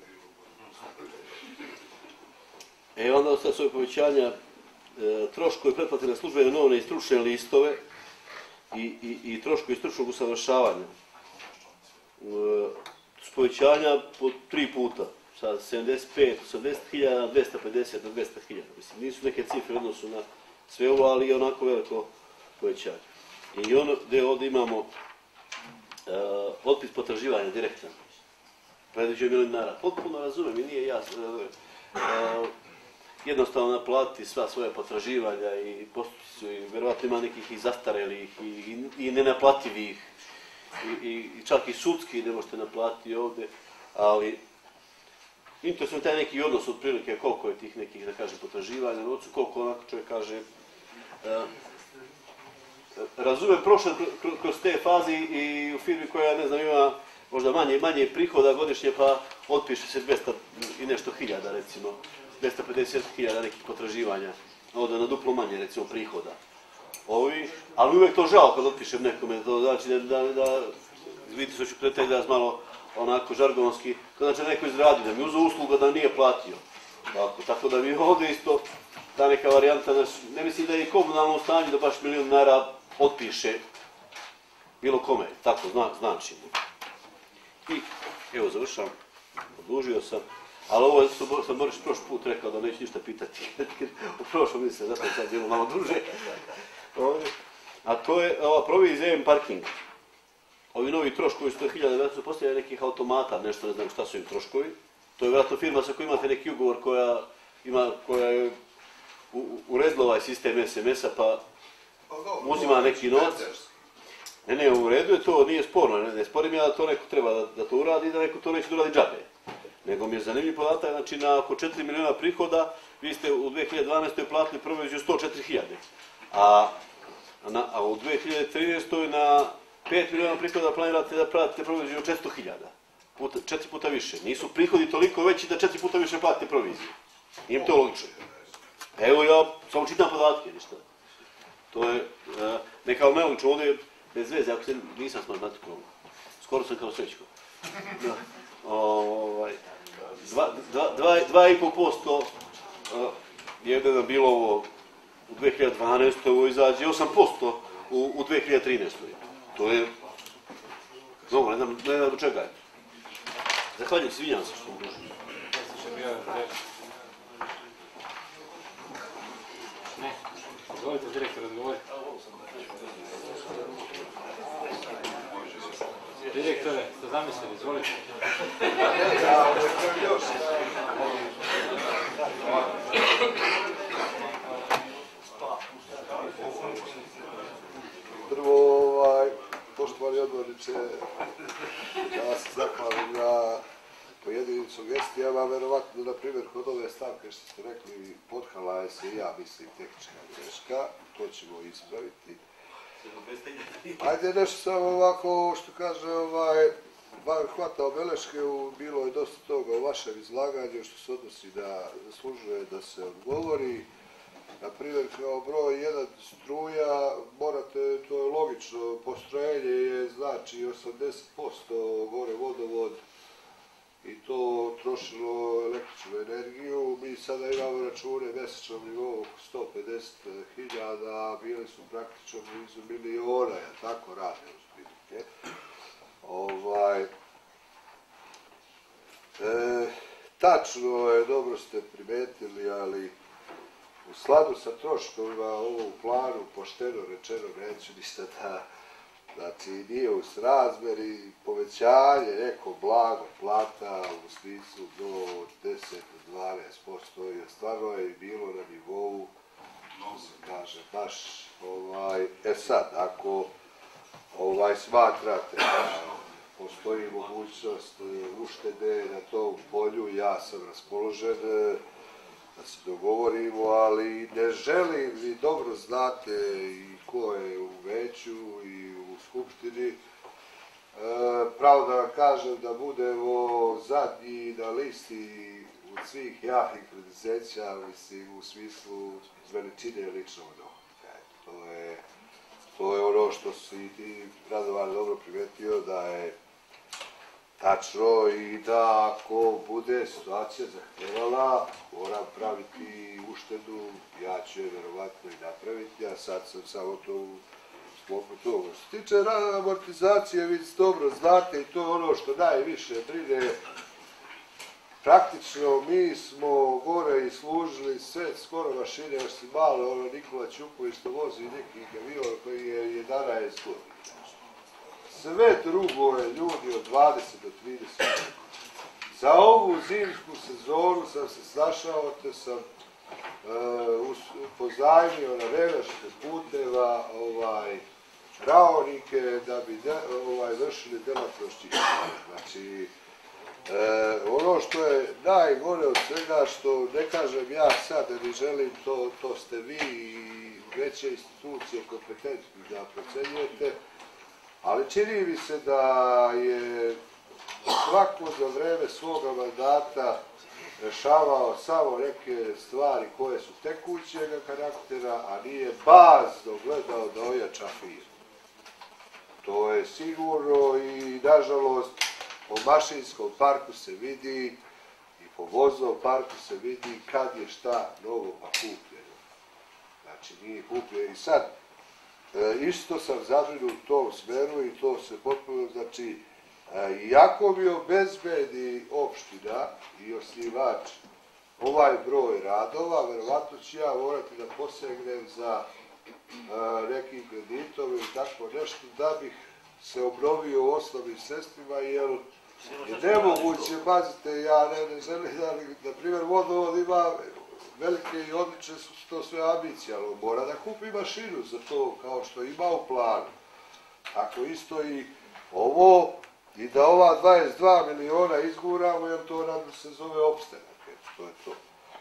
bilo. E onda sad s ove povećanja e, troškovi pretplate na službene novine i stručne listove i, i, i troškovi stručnog usavršavanja. E, s povećanja po tri puta, sa sedamdeset pet, osamdeset hiljada na dvesta pedeset do dvesta hiljada. Mislim, nisu neke cifre u odnosu na sve ovo, ali je onako veliko povećanje. I ono gdje ovdje imamo uh, otpis potraživanja direktan. Predviđuje milijon dinara. Potpuno razumijem i nije jasno. Uh, jednostavno naplatiti sva svoja potraživanja i postupci su i vjerovatno ima nekih i zastarelih i, i, i nenaplativih i, i, i čak i sudski ne možete naplatiti ovdje, ali interesno je taj neki odnos otprilike koliko je tih nekih, da kažem, potraživanja, novcu, koliko onako čovjek kaže uh, razumem prošle kroz te faze i u firmi koja, ne znam, ima možda manje, manje prihoda godišnje, pa otpiše se dvesta i nešto hiljada, recimo, dvesta pedeset hiljada nekih potraživanja, ovdje na duplo manje, recimo, prihoda. Ovi, ali uvijek to žao kad otpišem nekome, to znači da, da, da vidite što ću pretaj da malo onako žargonski, kad znači neko izradi, da mi uzeo usluga da nije platio. Tako, tako da mi ovdje isto ta neka varijanta, naš, ne mislim da je komunalno u stanju da baš milijon dinara otpiše bilo kome, tako zna, znači. I evo završam, odlužio sam, ali ovo sam Boris prošli put rekao da neću ništa pitati, u prošlom mislim, zato je sad bilo malo duže. A to je ova provizija M parking. Ovi novi troškovi sto hiljada, vjerojatno su postavljali nekih automata, nešto ne znam šta su im troškovi. To je vjerojatno firma sa kojom imate neki ugovor koja, ima, koja je uredila ovaj sistem es em es-a pa uzima neki novac. Ne, ne, u redu je to, nije sporno, ne, ne sporim ja da to neko treba da, da to uradi i da neko to neće da uradi džabe. Nego mi je zanimljiv podatak, znači na oko četiri miliona prihoda vi ste u dve hiljade dvanaestoj platili proviziju sto četiri hiljade, a, na, a u dve hiljade trinaestoj na pet miliona prihoda planirate da platite proviziju četiristo hiljada. Puta, četiri puta više. Nisu prihodi toliko veći da četiri puta više platite proviziju. Nije to logično. Evo ja samo čitam podatke, ništa. To je uh, nekao nelogično ovdje bez veze, ako se nisam s matematikom. Skoro sam kao Srećko. ovaj, dva i pol posto uh, je da bilo ovo u dve hiljade dvanaestoj. Ovo izađe osam posto u, u dve hiljade trinaestoj. To je mnogo, ne znam, ne znam do čega je. Zahvaljujem se, vinjam se što mu dužim. Ne, izvolite direktor, odgovorite. Direktore, ste zamislili, izvolite. Prvo, ovaj, poštovani odborniče, ja se zahvalim na pojedinim sugestijama, verovatno, na primjer, kod ove stavke što ste rekli, pothala je se, ja mislim, tehnička greška, to ćemo ispraviti. Ajde nešto samo ovako, što kaže, ovaj, van hvatao beleške, bilo je dosta toga u vašem izlaganju, što se odnosi da zaslužuje da se odgovori. Na primjer, kao broj jedan struja, morate, to je logično, postrojenje je znači osamdeset posto gore vodovod i to trošilo električnu energiju. Mi sada imamo račune mjesečnom nivou oko sto pedeset hiljada, bili su praktično blizu miliona, ja tako rade uzbilike. Ovaj, e, tačno je, dobro ste primetili, ali u skladu sa troškovima ovom planu, pošteno rečeno, neću ništa da, znači nije u srazmeri, povećanje neko blago plata u smislu do deset do dvanaest posto je stvarno je bilo na nivou kaže, baš, ovaj, e sad, ako ovaj, smatrate da postoji mogućnost uštede na tom polju, ja sam raspoložen da se dogovorimo, ali ne želim, vi dobro znate i ko je u veću i u skupštini, pravo da vam kažem da budemo zadnji na listi od svih javnih preduzeća, mislim, u smislu veličine ličnog dohotka. To je, to je ono što si ti, Radovan, dobro primetio, da je tačno i da ako bude situacija zahtjevala, moram praviti uštedu, ja ću je verovatno i napraviti, a sad sam samo to u sklopu toga. Što se tiče amortizacije, vi dobro znate i to je ono što najviše brine. Praktično mi smo gore i služili sve skoro mašine, još si malo, ono Nikola Ćupović što vozi neki kamion koji je jedanaest godina. Sve drugo je ljudi od dvadeset do trideset. Za ovu zimsku sezonu sam se snašao, te sam uh, pozajmio na reverške puteva ovaj, raonike da bi de, ovaj, vršili delatnost čišćenja. Znači, E, ono što je najgore od svega, što ne kažem ja sad, ne želim, to, to ste vi i veće institucije kompetentni da procenjujete, ali čini mi se da je svako za vreme svoga mandata rešavao samo neke stvari koje su tekućeg karaktera, a nije bazno gledao da ojača firmu. To je sigurno i, nažalost, po mašinskom parku se vidi i po voznom parku se vidi kad je šta novo pa kupljeno. Znači nije kupljeno. I sad, e, isto sam zabrinut u tom smeru i to se potpuno, znači, e, iako mi obezbedi opština i osnivač ovaj broj radova, verovatno ću ja morati da posegnem za e, nekim kreditom ili tako nešto da bih se obnovio osnovnim sredstvima, jer je nemoguće, pazite, ja ne, ne želim da, na primjer, vodovod ima velike i odlične su to sve ambicije, ali mora da kupi mašinu za to, kao što ima u planu. Tako isto i ovo, i da ova dvadeset dva miliona izguramo, jer to nam se zove opstanak, eto, to je to.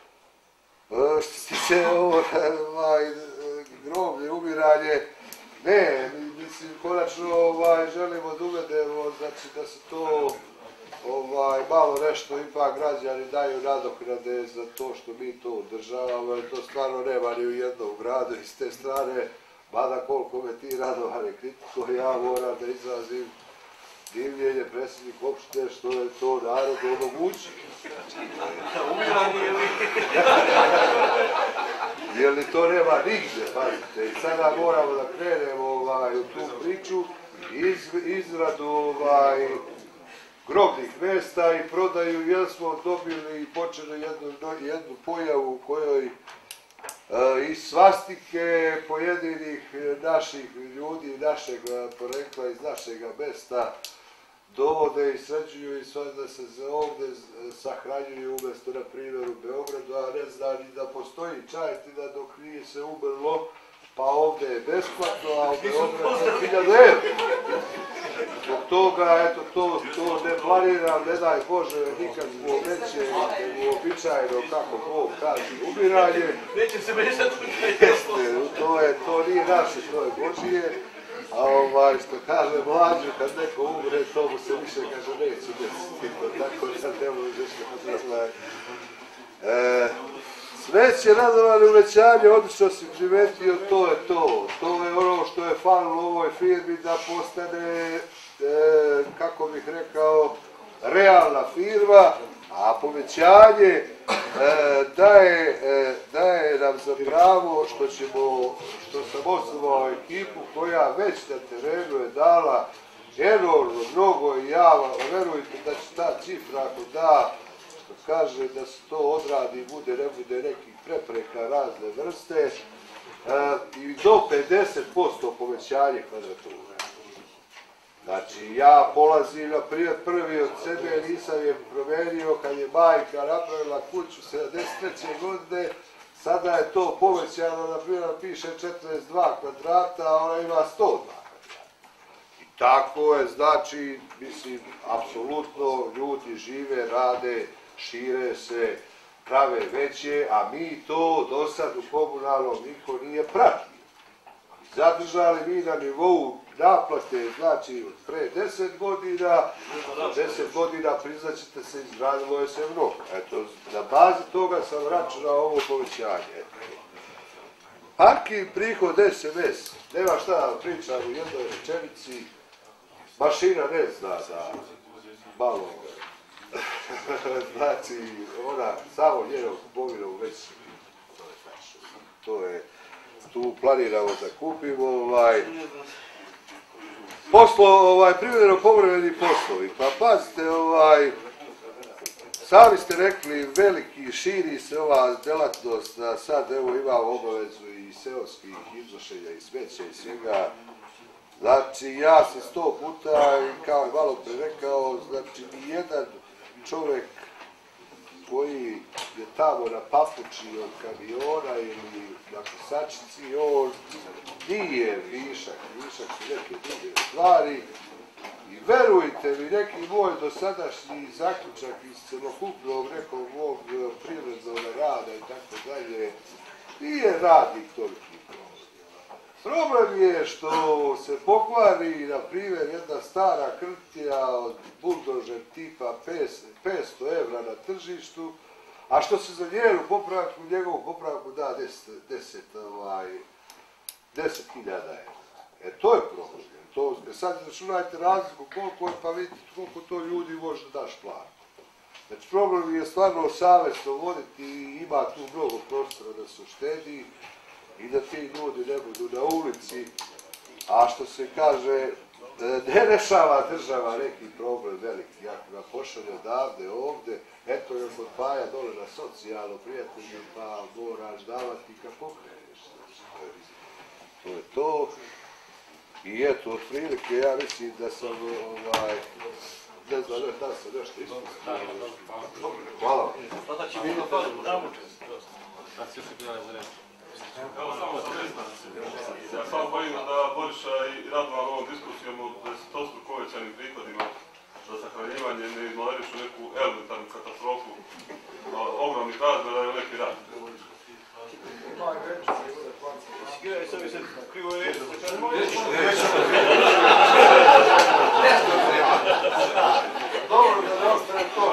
E, što se tiče ovo, ovaj, groblje, umiranje, ne, mislim, konačno ovaj, želimo da uvedemo, znači da se to ovaj, malo nešto ipak građani daju nadoknade za to što mi to održavamo, jer to stvarno nema ni u jednom gradu i s te strane, mada koliko me ti Radovane kritiko, ja moram da izrazim divljenje predsjednik opštine što je to narod omogućio. Jer li to nema nigde, pazite, i sada moramo da krenemo ovaj, u tu priču, iz, izradu ovaj, grobnih mesta i prodaju, jer smo dobili i počeli jednu, jednu pojavu u kojoj e, i svastike pojedinih naših ljudi, našeg porekla iz našeg mesta dovode i sređuju i sve da se ovdje sahranjuju umjesto, na primjer, u Beogradu, a ne zna ni da postoji Čajetina dok nije se umrlo, pa ovdje je besplatno, a u Beogradu je hiljadu evra. Zbog toga, eto, to, to ne planiram, ne daj Bože, nikakvo veće, uobičajeno, kako Bog kaže, umiranje. Neće se mešati u Jeste, to je, to nije naše, to je Božije. A ovaj, što kaže mlađu, kad neko umre, to mu se više kaže neće desiti, tako da ne može što razlaje. E, sve će Radovane uvećanje, odlično si primetio, to je to. To je ono što je falilo u ovoj firmi da postane, e, kako bih rekao, realna firma, a povećanje e, daje, e, daje nam za pravo što ćemo, što sam osnovao ekipu koja već na terenu je dala enormno mnogo i ja verujte da će ta cifra ako da, što kaže da se to odradi, bude, ne bude nekih prepreka razne vrste e, i do pedeset posto povećanje kvadratura. Znači, ja polazim na primjer prvi od sebe, nisam je promenio kad je majka napravila kuću sedamdeset treće godine, Sada je to povećano, na primjer, piše četrdeset dva kvadrata, a ona ima sto dva kvadrata. I tako je, znači, mislim, apsolutno ljudi žive, rade, šire se, prave veće, a mi to do sad u komunalnom niko nije pratio. Zadržali mi na nivou naplate, znači, od pre deset godina, deset godina, priznaćete se, izgradilo je se mnogo. Eto, na bazi toga sam računao ovo povećanje. Parking prihod S M S, nema šta da pričam u jednoj rečenici, mašina ne zna da malo, znači, ona samo njenom kupovinom već, to je, tu planiramo da kupimo, ovaj, poslo, ovaj, privremeno povremeni poslovi, pa pazite, ovaj, sami ste rekli, veliki, širi se ova delatnost, da sad, evo, imamo obavezu i seoskih iznošenja i smeća i svega. Znači, ja sam sto puta, kao je malo pre rekao, znači, nijedan čovjek koji je tamo na papuči od kamiona ili na kosačici, on nije višak, višak su neke druge stvari. I verujte mi, neki moj dosadašnji zaključak iz celokupnog nekog mog privrednog rada i tako dalje, nije radnik toliki problem. Problem je što se pokvari, na primjer, jedna stara krtija od buldožer tipa petsto evra na tržištu, a što se za njenu popravku, njegovu popravku da deset hiljada evra. E to je problem. To, sad računajte razliku koliko je, pa vidite koliko to ljudi može daš plati. Znači problem je stvarno savjesno voditi i ima tu mnogo prostora da se uštedi i da ti ljudi ne budu na ulici, a što se kaže, ne rešava država neki problem veliki, ako ga pošalje odavde, ovde, eto je kod Paja dole na socijalno prijatelju, pa moraš davati kako kreneš. To je to. I eto, otprilike, ja mislim da sam, ovaj, ne znam, da sam nešto ispustio. Hvala vam. Evo samo sam ne znam. Ja samo bojim da Boriša i Radovan ovom diskusijom o desetostruko povećanim prihodima za sahranjivanje ne izmalerišu neku elementarnu katastrofu ogromnih razmjera ili neki rat. Dobro da ne ostane to.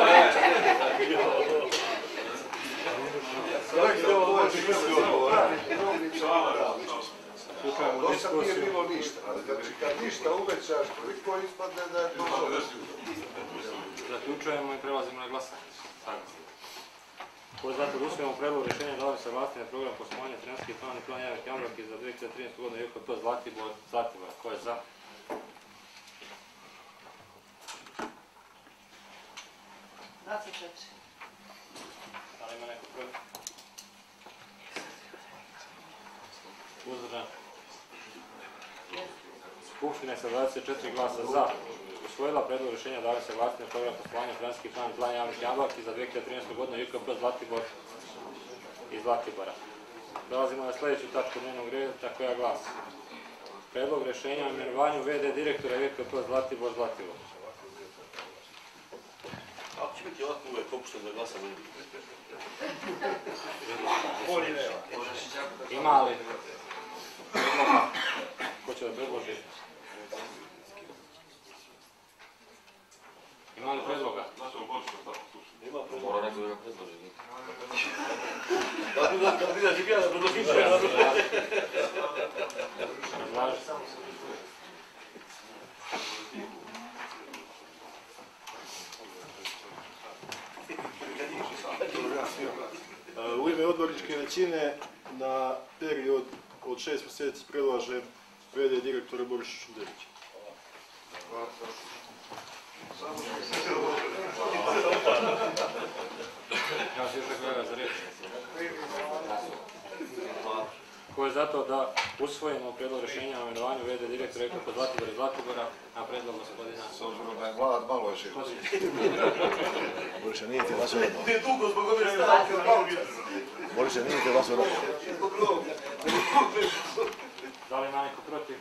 Do sad nije bilo ništa. Znači kad ništa uvećaš, koliko ispadne da je to dobro. Zaključujemo i prelazimo na glasanje. Ko je zato da usvijemo predlog rješenja da ovim saglasiti na program poslovanja financijski plan i plan javnih nabavki za dvije hiljade trinaestu. godinu J K P Zlatibor, Zlatibora. Ko je za? dvadeset četiri. Da li ima neko protiv? Uzdržan. Skupština je sa dvadeset četiri glasa za usvojila predlog rješenja da ovim saglasiti na program poslovanja financijski plan i plan javnih nabavki za dvije hiljade trinaestu. godinu J K P Zlatibor i Zlatibora. Prelazimo na sljedeću tačku dnevnog reda koja glasi. Predlog rješenja o imenovanju V D direktora J K P Zlatibor Zlatibor. Ako će biti ovako uvijek popušten da glasa ljudi. Ima li predloga? Ko će da predloži? Ima li predloga? Ima predloga. Mora neko da ga predloži. Da bi da kandidat i ja da predložim sve. Razlaži. U ime odborničke većine na period od šest mjeseci predlažem V D direktora Boriša Šunderića. Ja se još kolega za riječ. Ko je za to da usvojimo prijedlog rješenja o imenovanju V D direktora Eko Zlatibora i Zlatibora na predlog gospodina? S obzirom da je mlad, malo je živo. Boriša, nije ti vas uradno. Nije dugo zbog ove stavke, malo je. Boriša, nije ti vas uradno. Da li ima neko protiv?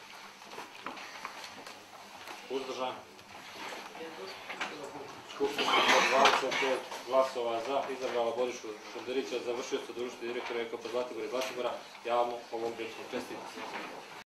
Uzdržan? Skupština sa dvadeset pet glasova za izabrala Borišu Šunderića za vršioca dužnosti direktora Eko Zlatibora i Zlatibora. Ja mu ovom pričom čestitam.